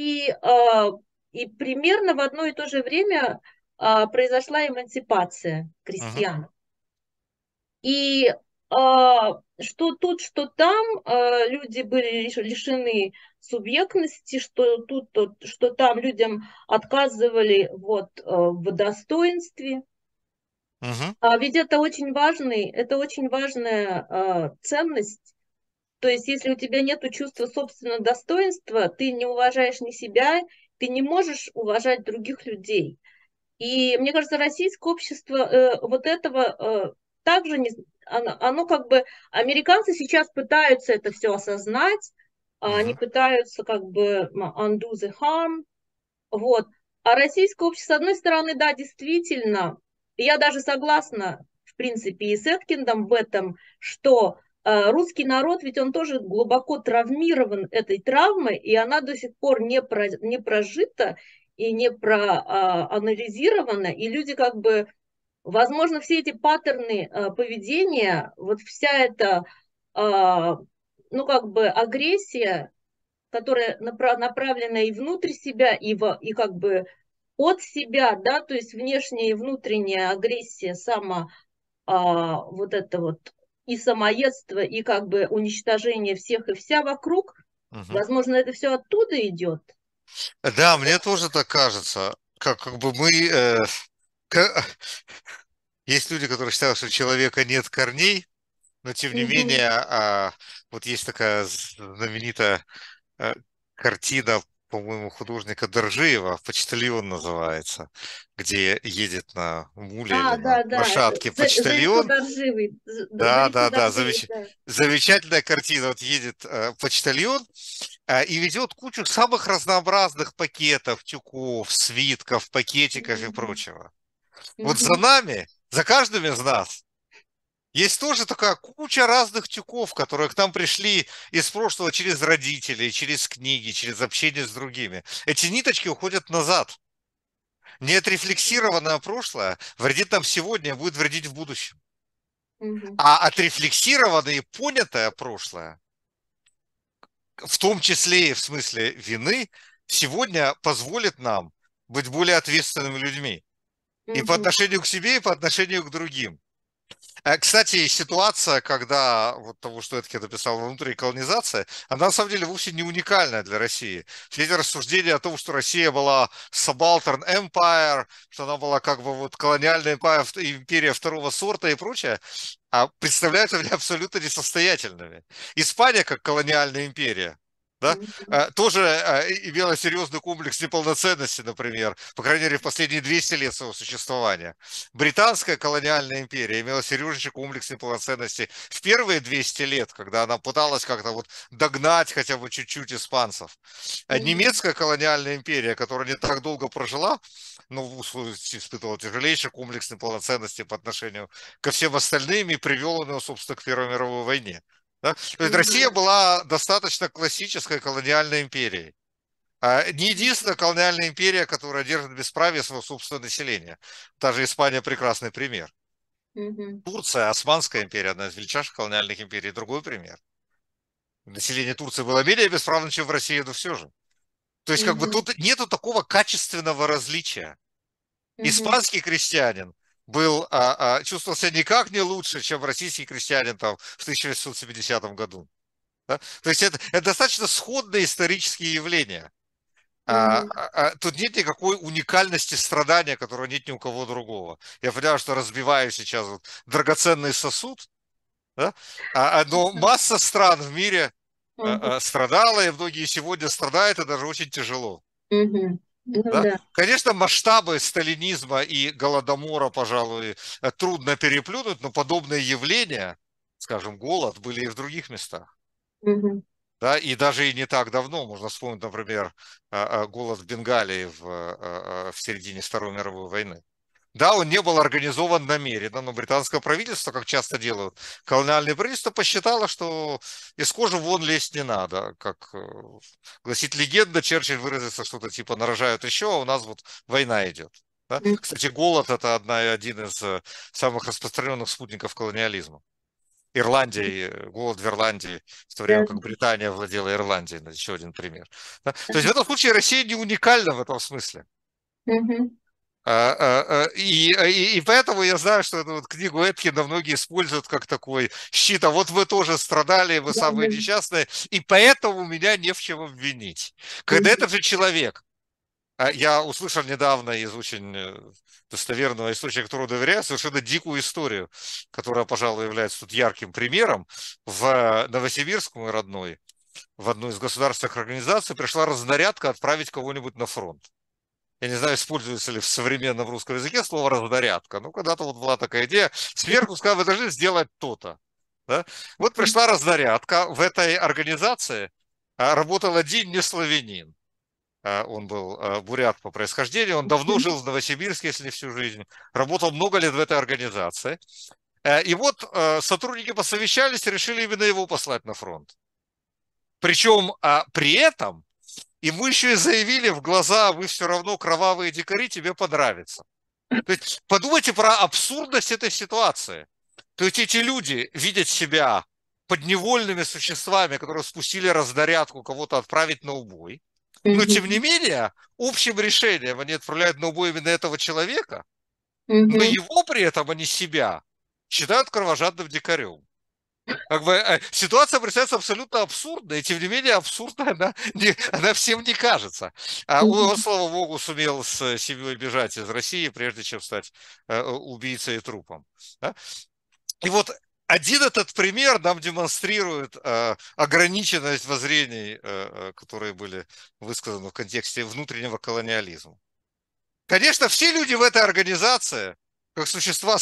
и примерно в одно и то же время произошла эмансипация Мгм. крестьян. И что тут, что там, люди были лишены субъектности, что тут, что там людям отказывали вот, в достоинстве. Мгм. Ведь это очень важная ценность. То есть, если у тебя нет чувства собственного достоинства, ты не уважаешь ни себя, ты не можешь уважать других людей. И мне кажется, российское общество вот этого также не, оно как бы, американцы сейчас пытаются это все осознать, они Мгм. пытаются как бы undo the harm, вот. А российское общество, с одной стороны, да, действительно, и я даже согласна, в принципе, и с Эткиндом в этом, что русский народ, ведь он тоже глубоко травмирован этой травмой, и она до сих пор не прожита и не проанализирована, и люди как бы, возможно, все эти паттерны поведения, вот вся эта, ну, как бы агрессия, которая направлена и внутрь себя, и как бы от себя, да, то есть внешняя и внутренняя агрессия, вот это вот и самоедство, и как бы уничтожение всех и вся вокруг, Мгм. возможно, это все оттуда идет. Да, мне тоже так кажется. Как бы мы... есть люди, которые считают, что у человека нет корней, но тем не Мгм. менее, вот есть такая знаменитая э, картина, по-моему, художника Доржиева, «Почтальон» называется, где едет на муле или на Да, да, это лошадке Зарису почтальон. Дорживый, Да, Зарису да, да, Дорживый, да. замечательная картина. Вот едет почтальон и везет кучу самых разнообразных пакетов, тюков, свитков, пакетиков и Мгм. прочего. Вот за Мгм. нами, за каждым из нас есть тоже такая куча разных тюков, которые к нам пришли из прошлого через родителей, через книги, через общение с другими. Эти ниточки уходят назад. Неотрефлексированное прошлое вредит нам сегодня и будет вредить в будущем. Мгм. А отрефлексированное и понятое прошлое, в том числе и в смысле вины, сегодня позволит нам быть более ответственными людьми. И по Мгм. отношению к себе, и по отношению к другим. Кстати, ситуация, когда вот того, что Эдки написал, внутренняя колонизация, она на самом деле вовсе не уникальная для России. Все эти рассуждения о том, что Россия была subaltern empire, что она была как бы вот колониальная империя второго сорта и прочее, представляются мне абсолютно несостоятельными. Испания как колониальная империя, да, Мгм. тоже имела серьезный комплекс неполноценности, например, по крайней мере, в последние 200 лет своего существования. Британская колониальная империя имела серьезнейший комплекс неполноценности в первые 200 лет, когда она пыталась как-то вот догнать хотя бы чуть-чуть испанцев. А Мгм. немецкая колониальная империя, которая не так долго прожила, ну, испытывала тяжелейший комплекс неполноценности по отношению ко всем остальным и привел он его, собственно, к Первой мировой войне. Да? То есть Россия Мгм. была достаточно классической колониальной империей. Не единственная колониальная империя, которая держит бесправие своего собственного населения. Даже Испания прекрасный пример. Мгм. Турция, Османская империя, одна из величайших колониальных империй, другой пример. Население Турции было менее бесправным, чем в России, но все же. То есть как бы Мгм. тут нету такого качественного различия. Мгм. Испанский крестьянин чувствовал себя никак не лучше, чем российский крестьянин там, в 1870 году. Да? То есть это достаточно сходные исторические явления. Мгм. Тут нет никакой уникальности страдания, которого нет ни у кого другого. Я понимаю, что разбиваю сейчас вот драгоценный сосуд, да? Но масса стран в мире Мгм. страдала, и многие сегодня страдают, и даже очень тяжело. Мгм. Ну Да? да. Конечно, масштабы сталинизма и голодомора, пожалуй, трудно переплюнуть, но подобные явления, скажем, голод, были и в других местах. Мгм. Да, и даже и не так давно, можно вспомнить, например, голод в Бенгалии в середине Второй мировой войны. Да, он не был организован намеренно, но британское правительство, как часто делают, колониальное правительство посчитало, что из кожи вон лезть не надо. Как гласит легенда, Черчилль выразится что-то типа «нарожают еще, а у нас вот война идет». Да? М, Кстати, голод – это один из самых распространенных спутников колониализма. Ирландия, голод в Ирландии, в то время да. как Британия владела Ирландией, еще один пример. Да? То есть в этом случае Россия не уникальна в этом смысле. Мгм. И поэтому я знаю, что эту вот книгу Эткина многие используют как такой щит, а вот вы тоже страдали, вы Да, самые да. несчастные, и поэтому меня не в чем обвинить. Когда Мгм. этот же человек, я услышал недавно из очень достоверного источника, которому доверяю, совершенно дикую историю, которая, пожалуй, является тут ярким примером. В Новосибирск, мой родной, в одну из государственных организаций пришла разнарядка отправить кого-нибудь на фронт. Я не знаю, используется ли в современном русском языке слово «разнарядка». Ну, когда-то вот была такая идея. Сверху сказали, вы должны сделать то-то. Да? Вот пришла разнарядка. В этой организации работал один не славянин. Он был бурят по происхождению. Он давно жил в Новосибирске, если не всю жизнь. Работал много лет в этой организации. И вот сотрудники посовещались и решили именно его послать на фронт. Причем при этом ему еще и заявили в глаза: вы все равно кровавые дикари, тебе понравится. То есть подумайте про абсурдность этой ситуации. То есть эти люди видят себя подневольными существами, которые спустили разнарядку кого-то отправить на убой. Но тем не Мгм. менее, общим решением они отправляют на убой именно этого человека, но Мгм. его при этом, они себя, считают кровожадным дикарем. Как бы ситуация представляется абсолютно абсурдной, и тем не менее абсурдной она всем не кажется. Он, Мгм. слава богу, сумел с семьей бежать из России, прежде чем стать убийцей и трупом. Да? И вот один этот пример нам демонстрирует ограниченность воззрений, которые были высказаны в контексте внутреннего колониализма. Конечно, все люди в этой организации, как существа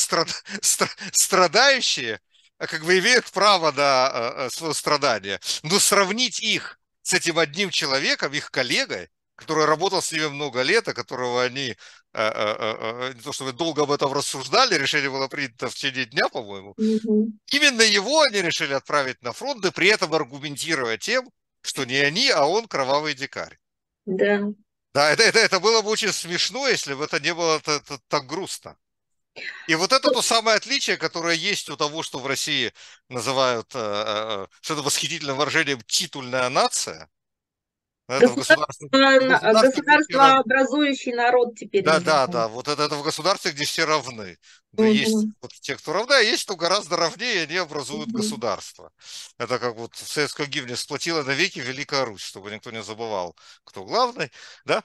страдающие, как бы имеют право на свое страдание. Но сравнить их с этим одним человеком, их коллегой, который работал с ними много лет, а которого они не то чтобы долго об этом рассуждали, решение было принято в течение дня, по-моему, Мгм. именно его они решили отправить на фронт, и при этом аргументируя тем, что не они, а он кровавый дикарь. Да. Да, это было бы очень смешно, если бы это не было так грустно. И вот это то самое отличие, которое есть у того, что в России называют что-то восхитительным выражением «титульная нация». Это в государстве, где все равны. Государствообразующий народ теперь Да, да, называют. да, вот это в государстве, где все равны. Да, есть Мгм. вот те, кто равны, а есть, кто гораздо равнее, они образуют Мгм. государство. Это как вот в советском гимне «Сплотила навеки Великая Русь», чтобы никто не забывал, кто главный. Да?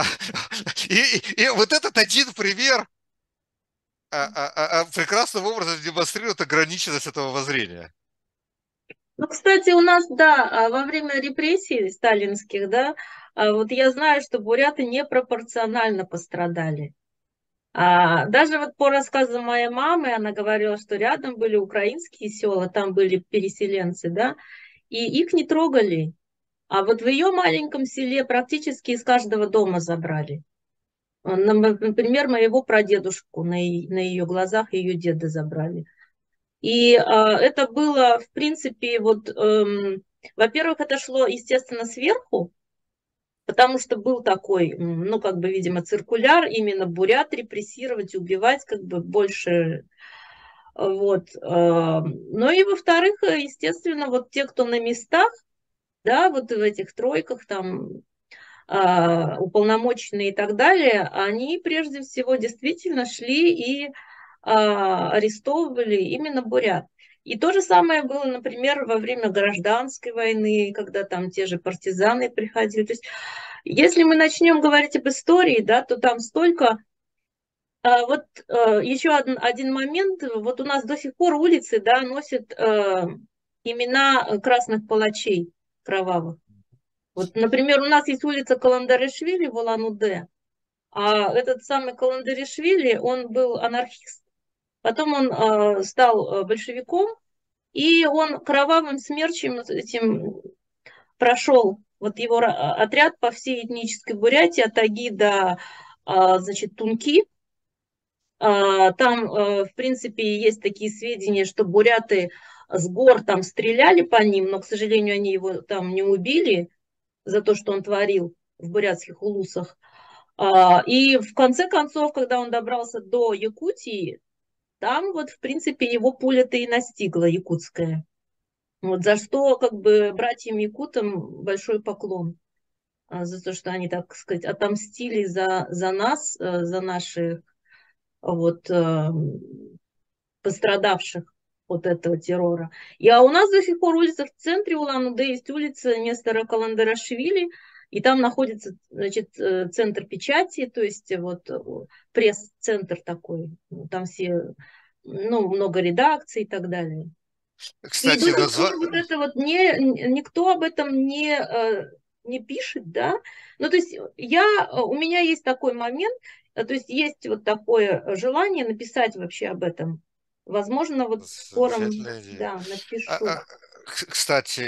И вот этот один пример прекрасным образом демонстрирует ограниченность этого воззрения. Ну, кстати, у нас, да, во время репрессий сталинских, да, вот я знаю, что буряты непропорционально пострадали. Даже вот по рассказам моей мамы, она говорила, что рядом были украинские села, там были переселенцы, да, и их не трогали. А вот в ее маленьком селе практически из каждого дома забрали. Например, моего прадедушку на ее глазах ее деда забрали. И это было, в принципе, вот, во-первых, это шло, естественно, сверху, потому что был такой, ну, как бы, видимо, циркуляр, именно бурят репрессировать, убивать, как бы, больше, вот. Ну и, во-вторых, естественно, вот те, кто на местах, да, вот в этих тройках, там, уполномоченные и так далее, они прежде всего действительно шли и арестовывали именно бурят. И то же самое было, например, во время гражданской войны, когда там те же партизаны приходили. То есть, если мы начнем говорить об истории, да, то там столько. Вот еще один момент. Вот у нас до сих пор улицы, да, носят имена красных палачей кровавых. Вот, например, у нас есть улица Каландаришвили в Улан-Удэ, а этот самый Каландаришвили, он был анархист, потом он стал большевиком, и он кровавым смерчем этим прошел, вот его отряд по всей этнической Бурятии, от Таги до, значит, Тунки, Там, в принципе, есть такие сведения, что буряты с гор там стреляли по ним, но, к сожалению, они его там не убили за то, что он творил в бурятских улусах. И в конце концов, когда он добрался до Якутии, там вот, в принципе, его пуля-то и настигла якутская. Вот за что, как бы, братьям якутам большой поклон. За то, что они, так сказать, отомстили за нас, за наших вот пострадавших от этого террора. У нас до сих пор улица в центре Улан-Удэ есть улица Нестора Каландарашвили, и там находится, значит, центр печати, то есть вот пресс-центр такой, там все, ну, много редакций и так далее. И Кстати, до сих пор вот это вот никто об этом не пишет, да. Ну, то есть у меня есть такой момент, то есть есть вот такое желание написать вообще об этом. Возможно, вот в скором, замечательная идея. да, А, напишу. а, Кстати,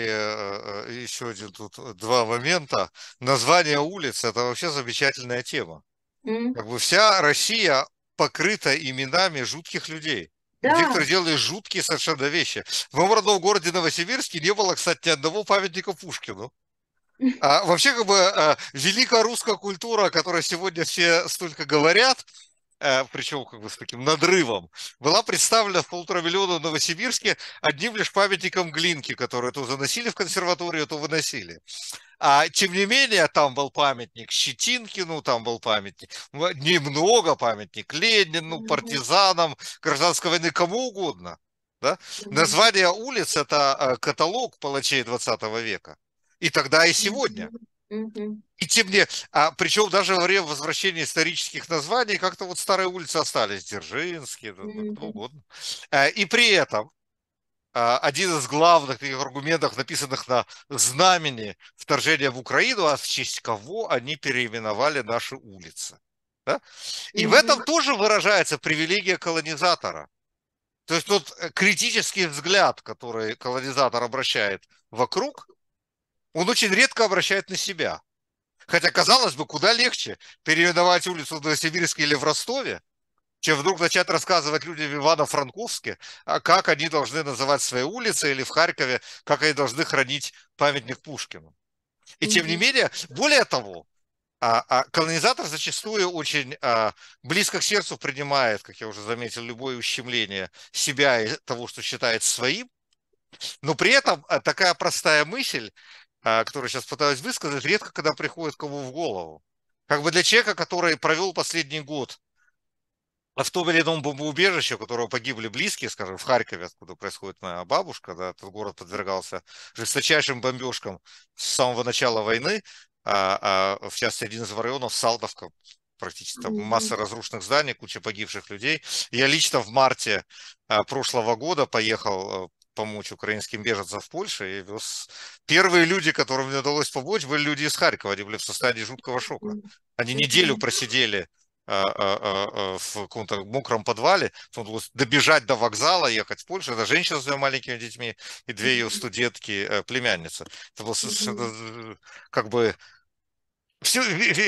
еще один тут два момента. Название улиц – это вообще замечательная тема. М, Как бы вся Россия покрыта именами жутких людей. Людей, Да. которые делали жуткие совершенно вещи. В моем родном городе Новосибирске не было, кстати, ни одного памятника Пушкину. А вообще, как бы, великая русская культура, о которой сегодня все столько говорят, причем как бы с таким надрывом, была представлена в 1,5 миллиона в Новосибирске одним лишь памятником Глинки, который то заносили в консерваторию, то выносили. А тем не менее, там был памятник Щетинкину, там был памятник, немного памятник Ленину, Мгм, партизанам, гражданской войны, кому угодно. Да? мгм, Название улиц – это каталог палачей 20 века. И тогда, и сегодня. мгм, мгм, И тем не, причем даже во время возвращения исторических названий как-то вот старые улицы остались, Дзержинские, да кто мгм, угодно. И при этом один из главных таких аргументов, написанных на знамени вторжения в Украину, а в честь кого они переименовали наши улицы. Да? И в мгм, этом тоже выражается привилегия колонизатора. То есть тот критический взгляд, который колонизатор обращает вокруг, он очень редко обращает на себя. Хотя, казалось бы, куда легче переименовать улицу в Новосибирске или в Ростове, чем вдруг начать рассказывать людям в Ивано-Франковске, как они должны называть свои улицы, или в Харькове, как они должны хранить памятник Пушкину. И тем не мгм, менее, более того, колонизатор зачастую очень близко к сердцу принимает, как я уже заметил, любое ущемление себя и того, что считает своим, но при этом такая простая мысль, которую сейчас пытаюсь высказать, редко когда приходит кому в голову. Как бы для человека, который провел последний год в том или ином бомбоубежище, у которого погибли близкие, скажем, в Харькове, откуда происходит моя бабушка, да, этот город подвергался жесточайшим бомбежкам с самого начала войны, в частности, один из районов Салтовка, практически там масса мгм, разрушенных зданий, куча погибших людей. Я лично в марте прошлого года поехал помочь украинским беженцам в Польше и вез... Первые люди, которым мне удалось помочь, были люди из Харькова, они были в состоянии жуткого шока. Они неделю мгм, просидели в каком-то мокром подвале, потом удалось добежать до вокзала, ехать в Польшу. Это женщина с двумя маленькими детьми и две ее мгм, студентки, племянницы. Это было мгм, как бы все,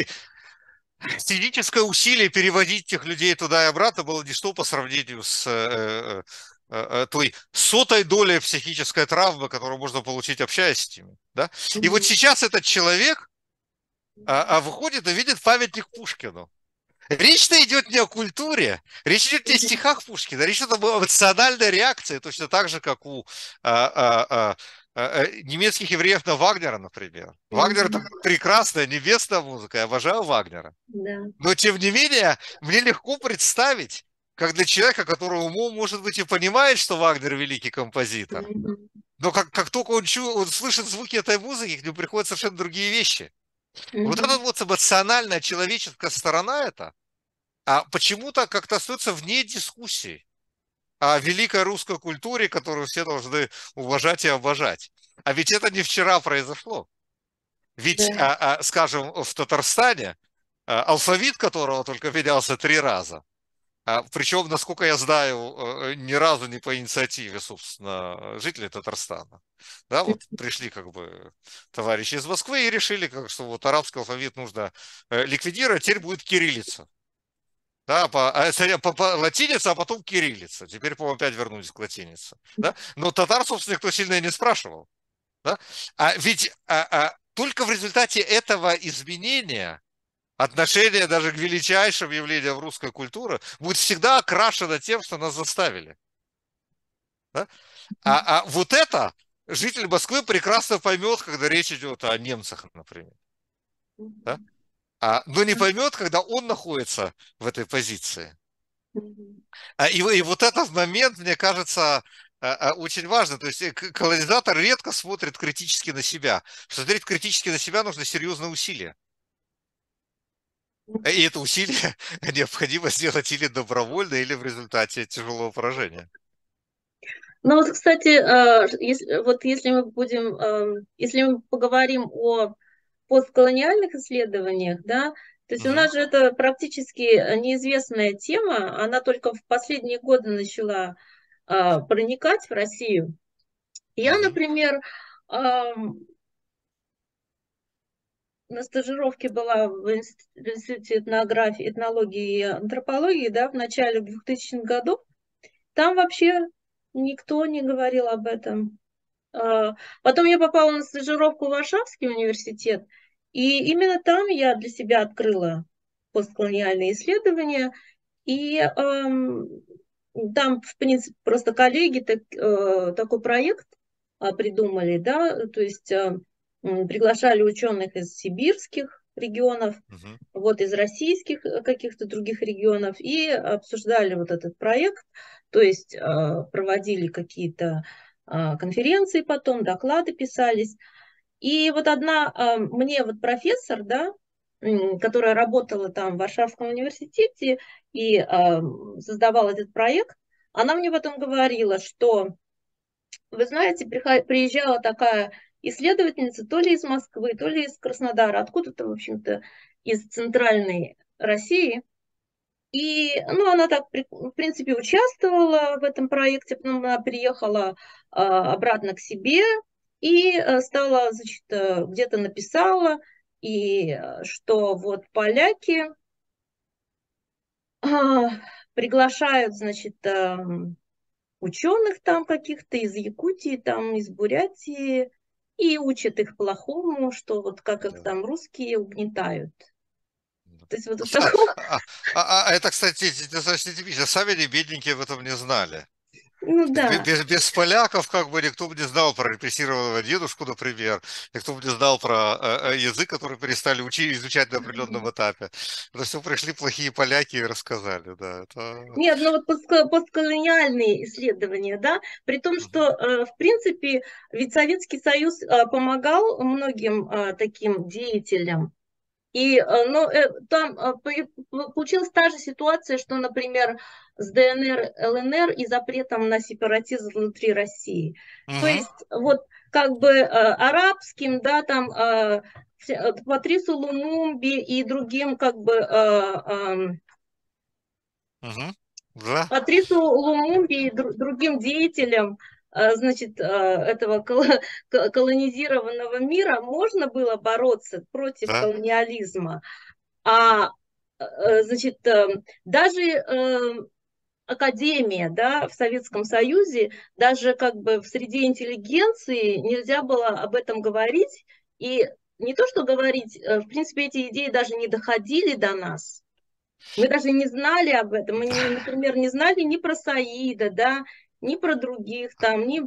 физическое усилие переводить этих людей туда и обратно было ничто по сравнению с той сотой долей психической травмы, которую можно получить, общаясь с ними. Да? И вот мгм, сейчас этот человек выходит и видит памятник Пушкину. Речь-то идет не о культуре, речь идет не о мгм, стихах Пушкина, речь идет об эмоциональной реакции, точно так же, как у а, а, немецких евреев на Вагнера, например. Вагнер – это мгм, прекрасная небесная музыка, я обожаю Вагнера. да. Но, тем не менее, мне легко представить, как для человека, который умом, может быть, и понимает, что Вагнер – великий композитор, Мгм, но как только он слышит звуки этой музыки, к нему приходят совершенно другие вещи. Вот эта мгм, вот эмоциональная человеческая сторона это, почему-то как-то остается вне дискуссии о великой русской культуре, которую все должны уважать и обожать. А ведь это не вчера произошло. Ведь, да. скажем, в Татарстане, алфавит которого только менялся 3 раза, причем, насколько я знаю, ни разу не по инициативе, собственно, жителей Татарстана. Да, вот пришли как бы товарищи из Москвы и решили, как, что вот арабский алфавит нужно ликвидировать, теперь будет кириллица. Да, по латинице, а потом кириллица. Теперь, по-моему, опять вернулись к латинице. Да? Но татар, собственно, никто сильно и не спрашивал. Да? А ведь только в результате этого изменения отношение даже к величайшим явлениям русской культуры будет всегда окрашено тем, что нас заставили. Да? А вот это житель Москвы прекрасно поймет, когда речь идет о немцах, например. Да? Но не поймет, когда он находится в этой позиции. И вот этот момент, мне кажется, очень важно. То есть колонизатор редко смотрит критически на себя. Смотреть критически на себя нужно серьезные усилия. И это усилие необходимо сделать или добровольно, или в результате тяжелого поражения. Ну вот, кстати, если мы будем, если мы поговорим о постколониальных исследованиях, да, то есть у Мгм. нас же это практически неизвестная тема, она только в последние годы начала проникать в Россию. Я, Мгм. например, на стажировке была в Институте этнографии, этнологии и антропологии, да, в начале 2000-х годов. Там вообще никто не говорил об этом. Потом я попала на стажировку в Варшавский университет, и именно там я для себя открыла постколониальные исследования. И там, в принципе, просто коллеги такой проект придумали, да, то есть приглашали ученых из сибирских регионов, Мгм. вот из российских каких-то других регионов и обсуждали вот этот проект, то есть проводили какие-то конференции потом, доклады писались. И вот мне вот профессор, да, которая работала там в Варшавском университете и создавала этот проект, она мне потом говорила, что, вы знаете, приезжала такая исследовательница то ли из Москвы, то ли из Краснодара, откуда-то, в общем-то, из центральной России. И, ну, она так, в принципе, участвовала в этом проекте, потом она приехала обратно к себе и стала, значит, где-то написала, и что вот поляки а, приглашают, значит, ученых там каких-то из Якутии, там из Бурятии, и учат их плохому, что вот как их Да. там русские угнетают. То есть вот в А, таком, это, кстати, достаточно типично. Сами они бедненькие об этом не знали. ну То есть да. без поляков как бы никто бы не знал про репрессированного дедушку, например, никто бы не знал про язык, который перестали изучать на определенном этапе. Это все пришли плохие поляки и рассказали, да. Это... Нет, ну вот постколониальные исследования, да, при том, Мгм. что, в принципе, ведь Советский Союз помогал многим таким деятелям, и, там получилась та же ситуация, что, например, с ДНР, ЛНР и запретом на сепаратизм внутри России. То Мгм. есть вот как бы арабским, да, там Патрису Лумумби и другим как бы Мгм. Да, Патрису Лумумби и другим деятелям значит, этого колонизированного мира можно было бороться против да. колониализма. А значит, даже академия, да, в Советском Союзе, даже как бы в среде интеллигенции нельзя было об этом говорить. И не то, что говорить, в принципе, эти идеи даже не доходили до нас. Мы даже не знали об этом. Мы, например, не знали ни про Саида, да, ни про других, там, ни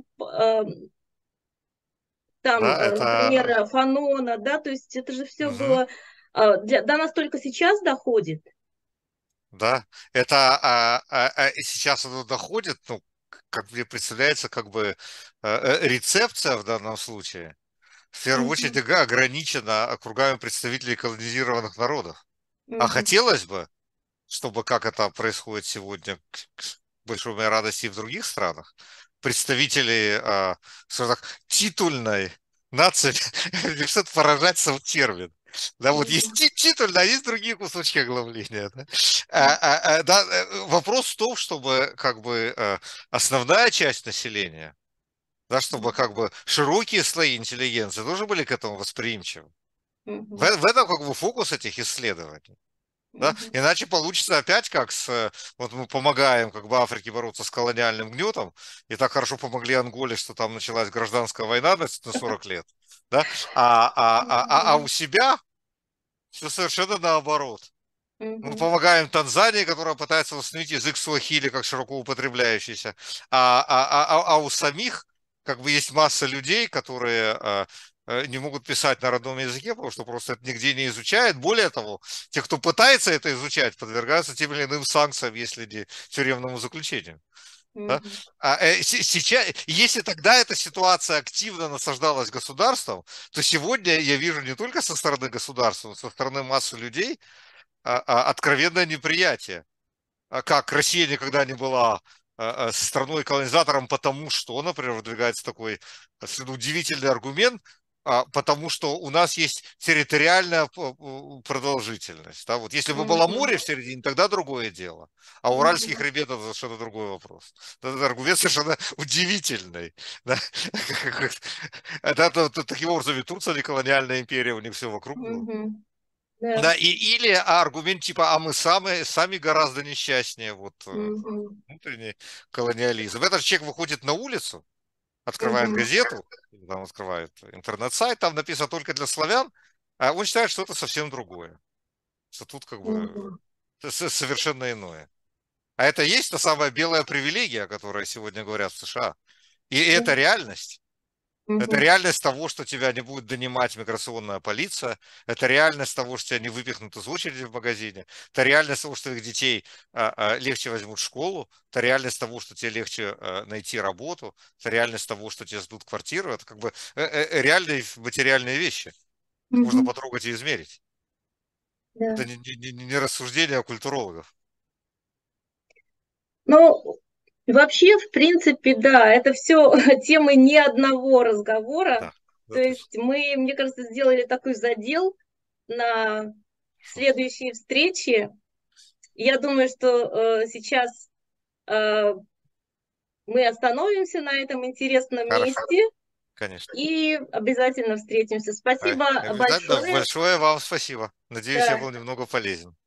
там, Да, это... например, Фанона, да, то есть это же все Мгм. было, до нас только сейчас доходит. Да, это и сейчас оно доходит, ну, как мне представляется, как бы рецепция в данном случае в первую очередь Мгм, ограничена кругами представителей колонизированных народов. А мгм, хотелось бы, чтобы, как это происходит сегодня, к большой моей радости и в других странах, представители, скажем так, титульной нации, что-то поражать сам термин. Да, вот есть мгм, титульно, а есть другие кусочки оглавления. Да? Да, вопрос в том, чтобы как бы основная часть населения, да, чтобы как бы широкие слои интеллигенции тоже были к этому восприимчивы. мгм, В этом как бы фокус этих исследований. Да? Мгм. Иначе получится опять как вот мы помогаем как бы Африке бороться с колониальным гнетом, и так хорошо помогли Анголе, что там началась гражданская война на 40 лет, да? А у Мгм. себя все совершенно наоборот. Мы Мгм. помогаем Танзании, которая пытается восстановить язык суахили как широко употребляющийся. А у самих как бы есть масса людей, которые не могут писать на родном языке, потому что просто это нигде не изучают. Более того, те, кто пытается это изучать, подвергаются тем или иным санкциям, если не тюремному заключению. Да? Мгм. Сейчас, если тогда эта ситуация активно насаждалась государством, то сегодня я вижу не только со стороны государства, но со стороны массы людей, откровенное неприятие. Как Россия никогда не была страной-колонизатором, потому что, например, выдвигается такой удивительный аргумент, потому что у нас есть территориальная продолжительность. Да? Вот если бы было Мгм. море в середине, тогда другое дело. А Уральский Мгм. хребет – это совершенно другой вопрос. Этот аргумент совершенно удивительный. Да? Таким образом, и Турция не колониальная империя, у них все вокруг было. Мгм. Да. Да, или аргумент типа, а мы сами гораздо несчастнее, вот Мгм. внутренний колониализм. Этот человек выходит на улицу, открывает Мгм. газету, или там открывает интернет-сайт, там написано только для славян, а он считает, что это совсем другое, что тут как бы Мгм. совершенно иное. А это есть та самая белая привилегия, о которой сегодня говорят в США. И это реальность. Это Мгм. реальность того, что тебя не будет донимать миграционная полиция. Это реальность того, что тебя не выпихнут из очереди в магазине. Это реальность того, что твоих детей легче возьмут в школу. Это реальность того, что тебе легче найти работу. Это реальность того, что тебе сдут квартиру. Это как бы реальные материальные вещи. Их можно Мгм. потрогать и измерить. Да. Это не рассуждение культурологов. Ну, вообще, в принципе, да, это все темы не одного разговора. Да, То да, точно. есть мы, мне кажется, сделали такой задел на Хорошо. следующие встречи. Я думаю, что сейчас э, мы остановимся на этом интересном Хорошо, месте конечно. и обязательно встретимся. Спасибо Обязательно. большое. Большое вам спасибо. Надеюсь, я Да, был немного полезен.